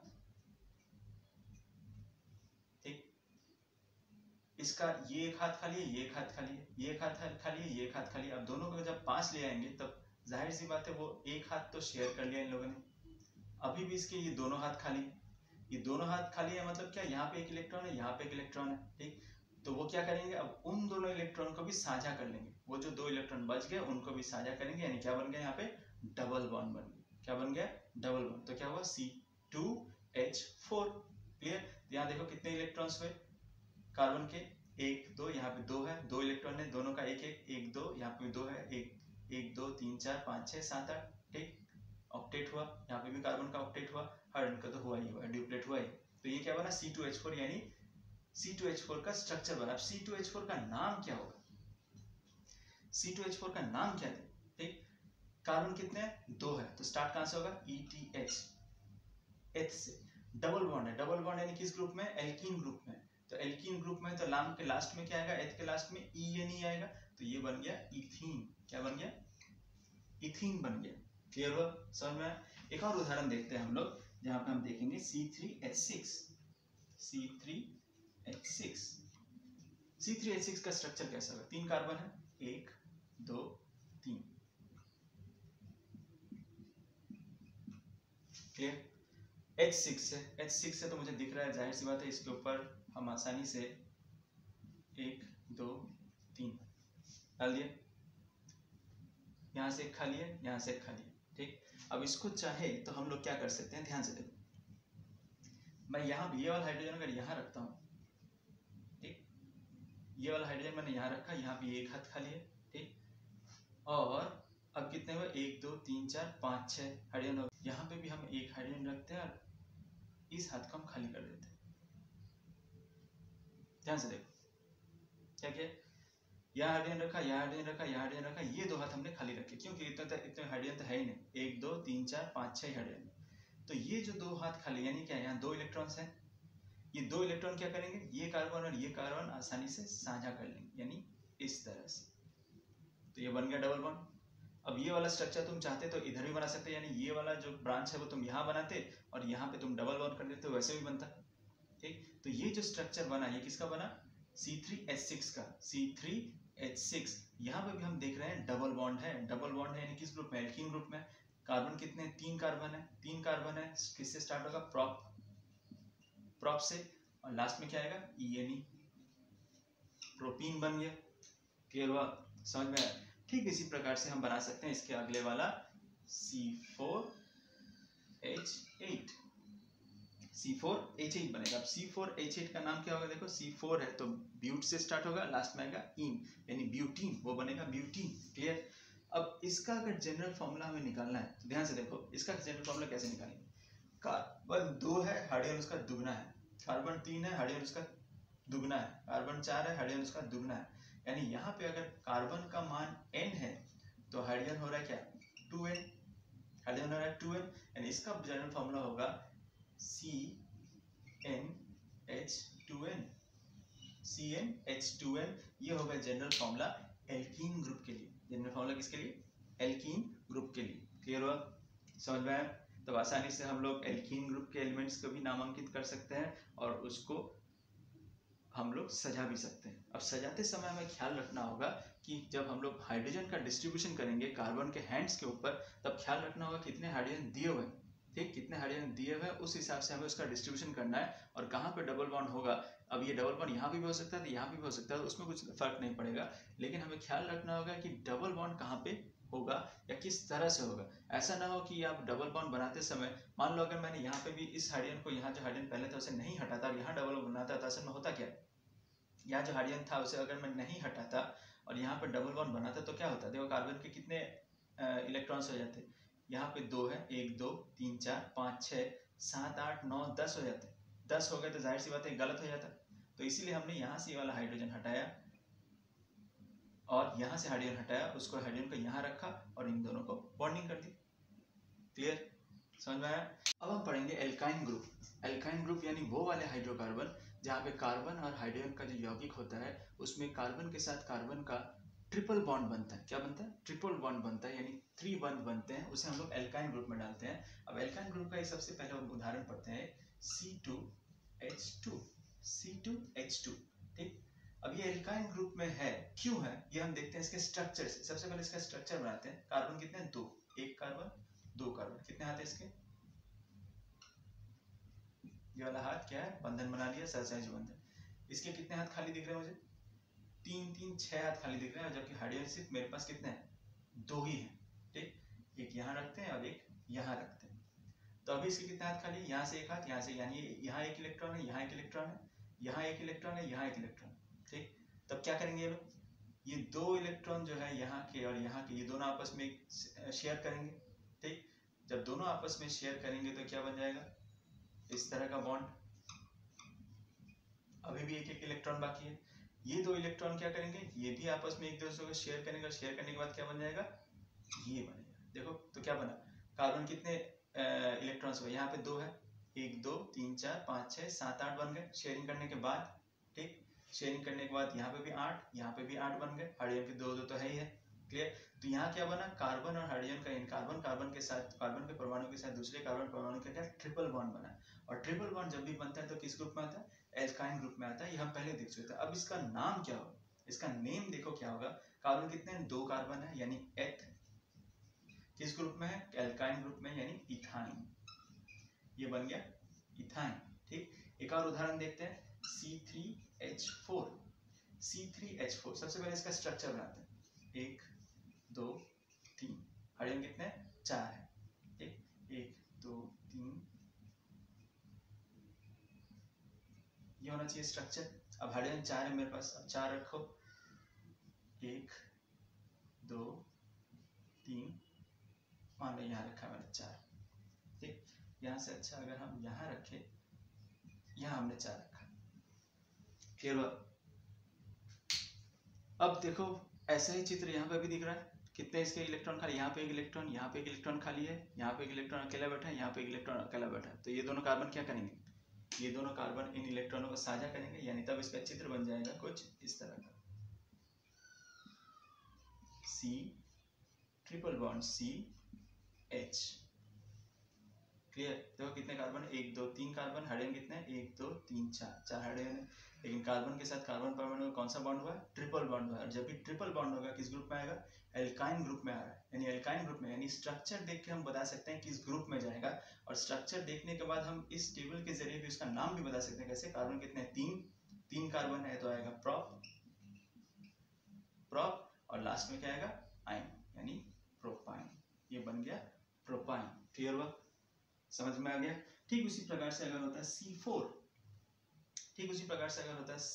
ठीक। इसका ये एक हाथ खाली है, ये एक हाथ खाली है, ये एक हाथ खाली है, ये एक हाथ खाली है। अब दोनों को जब पास ले आएंगे तब जाहिर सी बात है वो एक हाथ तो शेयर कर लिया इन लोगों ने, अभी भी इसके ये दोनों हाथ खाली है, ये दोनों हाथ खाली है, मतलब क्या, यहाँ पे एक इलेक्ट्रॉन है, यहाँ पे एक इलेक्ट्रॉन है, ठीक। तो वो क्या करेंगे, अब उन दोनों इलेक्ट्रॉन को भी साझा कर लेंगे, वो जो 2 इलेक्ट्रॉन बच गए उनको भी साझा करेंगे, यानी क्या बन गया, यहाँ पे डबल बॉन्ड बन गया, क्या बन गया, डबल बॉन्ड। तो क्या हुआ, C2H4, क्लियर। यहाँ देखो कितने इलेक्ट्रॉन्स हुए कार्बन के, 1 2, यहाँ पे 2 है, 2 इलेक्ट्रॉन है, दोनों का 1 1 1 2, यहाँ पे 2 है, 1 2 3 4 5 6 7 8, ठीक। ऑक्टेट हुआ, यहाँ पे भी कार्बन का ऑक्टेट हुआ, हाइड्रोजन का तो हुआ ही हुआ, ड्यूप्लेट हुआ ही। तो ये क्या बना, C2H4, यानी C2H4 का स्ट्रक्चर बना। अब C2H4 का नाम क्या होगा, C2H4 का नाम क्या है, ठीक। कार्बन कितने हैं, 2 है, तो स्टार्ट कहां से होगा, ETH, H से। डबल बॉन्ड है, डबल बॉन्ड यानी किस ग्रुप में, एल्कीन ग्रुप में। तो एल्कीन ग्रुप में तो नाम के लास्ट में क्या आएगा, H के लास्ट में ENE आएगा, तो ये बन गया इथीन, क्या बन गया, इथीन बन गया। क्लियर हुआ, समझ में। एक और उदाहरण देखते हैं हम लोग, जहां पे हम देखेंगे C3H6, C3H6, C3H6 का स्ट्रक्चर कैसा होगा, 3 कार्बन है, 1 2 3, क्लियर। H6 से तो मुझे दिख रहा है, जाहिर सी बात है इसके ऊपर हम आसानी से 1 2 3 डाल दिए, यहाँ से एक खाली है, यहाँ से एक खाली है, ठीक। अब इसको चाहे तो हम लोग क्या कर सकते हैं, ध्यान से देखो, मैं यहाँ भी ये वाला हाइड्रोजन अगर यहाँ रखता हूँ, ठीक, ये वाला हाइड्रोजन मैंने यहाँ रखा, यहाँ भी एक हाथ खाली है, ठीक। और अब कितने हुए, 1 2 3 4 5 6 हाइड्रोजन हो, यहाँ पे भी हम एक हाइड्रोजन रखते हैं और इस हाथ को हम खाली कर देते हैं। ध्यान से देखो क्या किया, यहाँ हाइड्रोजन रखा, यहाँ हाइड्रोजन रखा, यहाँ हाइड्रोजन रखा, ये 2 हाथ हमने खाली रखे, क्योंकि इतने हाइड्रोजन तो है ही नहीं, 1 2 3 4 5 6 हाइड्रोजन। तो ये जो 2 हाथ खाली, यानी क्या, यहाँ 2 इलेक्ट्रॉन्स हैं, ये 2 इलेक्ट्रॉन क्या करेंगे, ये कार्बन और ये कार्बन आसानी से साझा कर लेंगे, यानी इस तरह से, तो ये बन गया डबल बॉन्ड। अब ये वाला स्ट्रक्चर तुम चाहते तो इधर भी बना सकते, यानी ये वाला जो ब्रांच है वो तुम यहाँ बनाते और यहाँ पे तुम डबल बॉन्ड कर देते, वैसे भी बनता, ठीक। तो ये जो स्ट्रक्चर बना, ये किसका बना, C3H6 का, C3H6। यहाँ पे भी हम देख रहे हैं डबल बॉन्ड है, डबल बॉन्ड है, यानी किस ग्रुप में, एल्कीन ग्रुप में। कार्बन कितने, 3 कार्बन है, 3 कार्बन है, किससे स्टार्ट होगा, प्रॉप से, और लास्ट में क्या आएगा, ENE, प्रोपीन बन गया। क्लियर हुआ, समझ में आया। ठीक इसी प्रकार से हम बना सकते हैं इसके अगले वाला C4H8, C4H8 बनेगा। अब C4H8 का नाम क्या होगा, देखो C4 है तो ब्यूट से स्टार्ट होगा, लास्ट में आएगा इन यानी ब्यूटीन, वो बनेगा ब्यूटीन। क्लियर। अब इसका अगर जनरल फॉर्मूला हमें निकालना है तो ध्यान से देखो इसका जनरल फॉर्मूला कैसे निकालेंगे। कार्बन 2 है, हाइड्रोजन उसका दुगना है, कार्बन 3 है, हाइड्रोजन उसका दुगना है, कार्बन 4 है, हाइड्रोजन उसका दुगना है, यानी यहाँ पे अगर कार्बन का मान n है तो हाइड्रोजन हो रहा है क्या 2n, हाइड्रोजन हो रहा है 2n, यानी इसका जनरल फॉर्मूला होगा CnH2n, CnH2n। ये होगा जनरल फॉर्मूला एल्कीन ग्रुप के लिए। जनरल फॉर्मूला किसके लिए, एल्कीन ग्रुप के लिए। क्लियर हुआ, समझ में आया। तो आसानी से हम लोग एल्कीन ग्रुप के एलिमेंट्स को भी नामांकित कर सकते हैं और उसको हम लोग सजा भी सकते हैं। अब सजाते समय हमें ख्याल रखना होगा कि जब हम लोग हाइड्रोजन का डिस्ट्रीब्यूशन करेंगे कार्बन के हैंड्स के ऊपर, तब ख्याल रखना होगा कितने हाइड्रोजन दिए हुए हैं, ठीक, कितने हाइड्रोजन दिए हुए हैं उस हिसाब से हमें उसका डिस्ट्रीब्यूशन करना है। और कहाँ पे डबल बॉन्ड होगा, अब ये डबल बॉन्ड यहाँ भी हो सकता है, यहाँ भी हो सकता है, उसमें कुछ फर्क नहीं पड़ेगा, लेकिन हमें ख्याल रखना होगा कि डबल बॉन्ड कहाँ पे होगा या किस तरह से होगा। ऐसा ना हो कि आप डबल बॉन्ड बनाते समय, मान लो अगर मैंने यहाँ पे भी इस हाइड्रोजन को, यहाँ जो हाइड्रोजन पहले था उसे नहीं हटाता और यहाँ डबल बनाता था, असल में होता क्या, यहाँ जो हाइड्रोजन था उसे अगर मैं नहीं हटाता और यहाँ पर डबल बॉन्ड बनाता तो क्या होता, देखो कार्बन के कितने इलेक्ट्रॉन्स हो जाते, यहाँ पे 2 है, 1 2 3 4 5 6 7 8 9 10 हो जाते, 10 हो गए तो जाहिर सी बात है गलत हो जाता। तो इसीलिए हमने यहाँ से ये वाला हाइड्रोजन हटाया और यहाँ से हाइड्रोजन हटाया, उसको हाइड्रोजन को यहाँ रखा और इन दोनों को बॉन्डिंग कर दी। क्लियर, समझ में आया। अब हम पढ़ेंगे एल्काइन ग्रुप। एल्काइन ग्रुप यानी वो वाले हाइड्रोकार्बन जहाँ पे कार्बन और हाइड्रोजन का जो यौगिक होता है उसमें कार्बन के साथ कार्बन का ट्रिपल बॉन्ड बनता है। क्या बनता है, ट्रिपल बॉन्ड बनता है, यानी 3 बॉन्ड बनते हैं, उसे हम लोग एल्काइन ग्रुप में डालते हैं। अब एल्काइन ग्रुप का सबसे पहले उदाहरण पढ़ते हैं C2H2, C2H2, ठीक। अब ये एल्काइन ग्रुप में है, क्यों है ये हम देखते हैं इसके स्ट्रक्चर से। सबसे पहले इसका स्ट्रक्चर बनाते हैं। कार्बन कितने हैं, 2, 1 कार्बन 2 कार्बन, कितने हाथ है इसके, ये वाला हाथ क्या है, बंधन बना लिया, सहसहज बंधन। इसके कितने हाथ खाली दिख रहे हैं मुझे, 3 3 6 हाथ खाली दिख रहे हैं, जबकि हाइड्रोजन सिर्फ मेरे पास कितने हैं, 2 ही हैं, ठीक। एक यहाँ रखते हैं और एक यहाँ रखते हैं। तो अभी इसके कितने हाथ खाली, यहाँ से एक हाथ, यहाँ से, यानी यहाँ एक इलेक्ट्रॉन है, यहाँ एक इलेक्ट्रॉन है, यहाँ एक इलेक्ट्रॉन है, यहाँ एक इलेक्ट्रॉन, ठीक। तब क्या करेंगे ये लोग, ये 2 इलेक्ट्रॉन जो है यहाँ के और यहाँ के, ये दोनों आपस में शेयर करेंगे, ठीक। जब दोनों आपस में शेयर करेंगे तो क्या बन जाएगा, इस तरह का बॉन्ड। अभी भी एक एक इलेक्ट्रॉन बाकी है, ये 2 इलेक्ट्रॉन क्या करेंगे, ये भी आपस में एक दूसरे को शेयर करेंगे, शेयर करने के बाद क्या बन जाएगा, ये बनेगा। देखो तो क्या बना, कार्बन कितने इलेक्ट्रॉन्स हुए, यहाँ पे 2 है, 1 2 3 4 5 6 7 8 बन गए शेयरिंग करने के बाद, ठीक। शेयरिंग करने के बाद यहाँ पे भी 8, यहाँ पे भी 8 बन गए, हाइड्रोजन के 2 2 तो है ही है। क्लियर। तो यहाँ क्या बना, कार्बन और हाइड्रोजन का, इन कार्बन कार्बन के साथ, कार्बन के परमाणु के साथ दूसरे कार्बन परमाणु का क्या, ट्रिपल बॉन्ड बना। और ट्रिपल बॉन्ड जब भी बनता है तो किस ग्रुप में आता है, एल्काइन ग्रुप में आता है। ये हम पहले देख चुके थे। अब इसका नाम क्या होगा, इसका नेम देखो क्या होगा। कार्बन कितने हैं, 2 कार्बन है, यानी एथ। किस ग्रुप में है, एल्काइन ग्रुप में, यानी इथाइन। ये बन गया इथाइन, ठीक। एक और उदाहरण देखते हैं, C3H4, C3H4। सबसे पहले इसका स्ट्रक्चर बनाते हैं, 1 2 3, हाइड्रोजन कितने हैं, 4 है, ठीक। 1 2 3, ये होना चाहिए स्ट्रक्चर। अब हाइड्रोजन 4 है मेरे पास, अब 4 रखो, 1 2 3, मान लो यहाँ रखा मैंने 4, ठीक। यहाँ से अच्छा अगर हम यहाँ रखें, यहाँ हमने 4 रखा, क्लियर हुआ। अब देखो ऐसा ही चित्र यहाँ पे भी दिख रहा है, कितने इसके इलेक्ट्रॉन खाली, यहाँ पे एक इलेक्ट्रॉन, यहाँ पे एक इलेक्ट्रॉन खाली है, यहाँ पे एक इलेक्ट्रॉन अकेला बैठा है, यहाँ पे एक इलेक्ट्रॉन अकेला बैठा है। तो ये दोनों कार्बन क्या करेंगे, ये दोनों कार्बन इन इलेक्ट्रॉनों को साझा करेंगे, यानी तब इसका चित्र बन जाएगा कुछ इस तरह का, C triple bond CH। Clear. देखो कितने कार्बन, 1 2 3 कार्बन, हाइड्रोजन कितने हैं, 1 2 3 4 हाइड्रोजन है, लेकिन कार्बन के साथ कार्बन परमाणु कौन सा बॉन्ड हुआ है, ट्रिपल बॉन्ड हुआ है। जब भी ट्रिपल बॉन्ड होगा किस ग्रुप में आएगा, एल्काइन ग्रुप में आ रहा है, यानी एल्काइन ग्रुप में, यानी स्ट्रक्चर देख के हम बता सकते हैं किस ग्रुप में जाएगा। और स्ट्रक्चर देखने के बाद हम इस टेबल के जरिए भी उसका नाम भी बता सकते हैं। कैसे, कार्बन कितने हैं, 3 कार्बन है तो आएगा प्रॉप, प्रॉप, और लास्ट में क्या आएगा, आयन यानी प्रोपाइन, ये बन गया प्रोपाइन। क्लियर हुआ, समझ में आ गया। ठीक उसी प्रकार से अगर होता है C4, ठीक उसी प्रकार से अगर होता है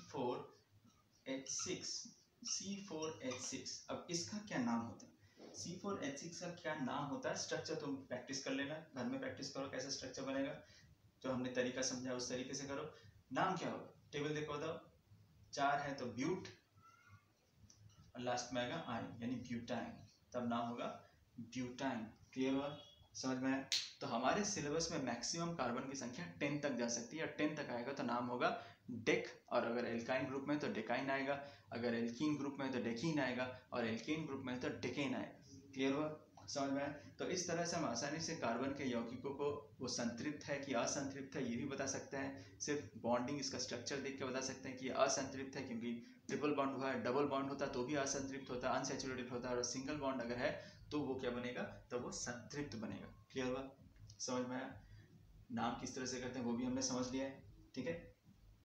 C4H6, C4H6, अब इसका क्या नाम होता है? C4H6 का क्या नाम होता है? स्ट्रक्चर तुम प्रैक्टिस कर लेना, घर में प्रैक्टिस करो कैसा स्ट्रक्चर बनेगा, जो हमने तरीका समझा उस तरीके से करो। नाम क्या होगा? टेबल देखो बताओ, 4 है तो ब्यूट और लास्ट में आएगा आयन यानी ब्यूटाइन, तब नाम होगा ब्यूटाइन। क्लियर हुआ, समझ में आया। तो हमारे सिलेबस में मैक्सिमम कार्बन की संख्या 10 तक जा सकती है, और 10 तक आएगा तो नाम होगा डेक, और अगर एल्काइन ग्रुप में तो डेकाइन आएगा, अगर एल्कीन ग्रुप में तो डेकीन आएगा, और एल्केन ग्रुप में तो डेकेन आएगा। क्लियर हुआ, समझ में आया। तो इस तरह से हम आसानी से कार्बन के यौगिकों को वो संतृप्त है कि असंतृप्त है ये भी बता सकते हैं। सिर्फ बॉन्डिंग, इसका स्ट्रक्चर देख के बता सकते हैं कि असंतृप्त है, क्योंकि ट्रिपल बॉन्ड हुआ है, डबल बॉन्ड होता तो भी असंतृप्त होता, अनसैचुरेटेड होता, और सिंगल बॉन्ड अगर है तो वो क्या बनेगा? तो वो संतृप्त बनेगा। क्लियर हुआ, समझ में आया। नाम किस तरह से करते हैं वो भी हमने समझ लिया है, ठीक है।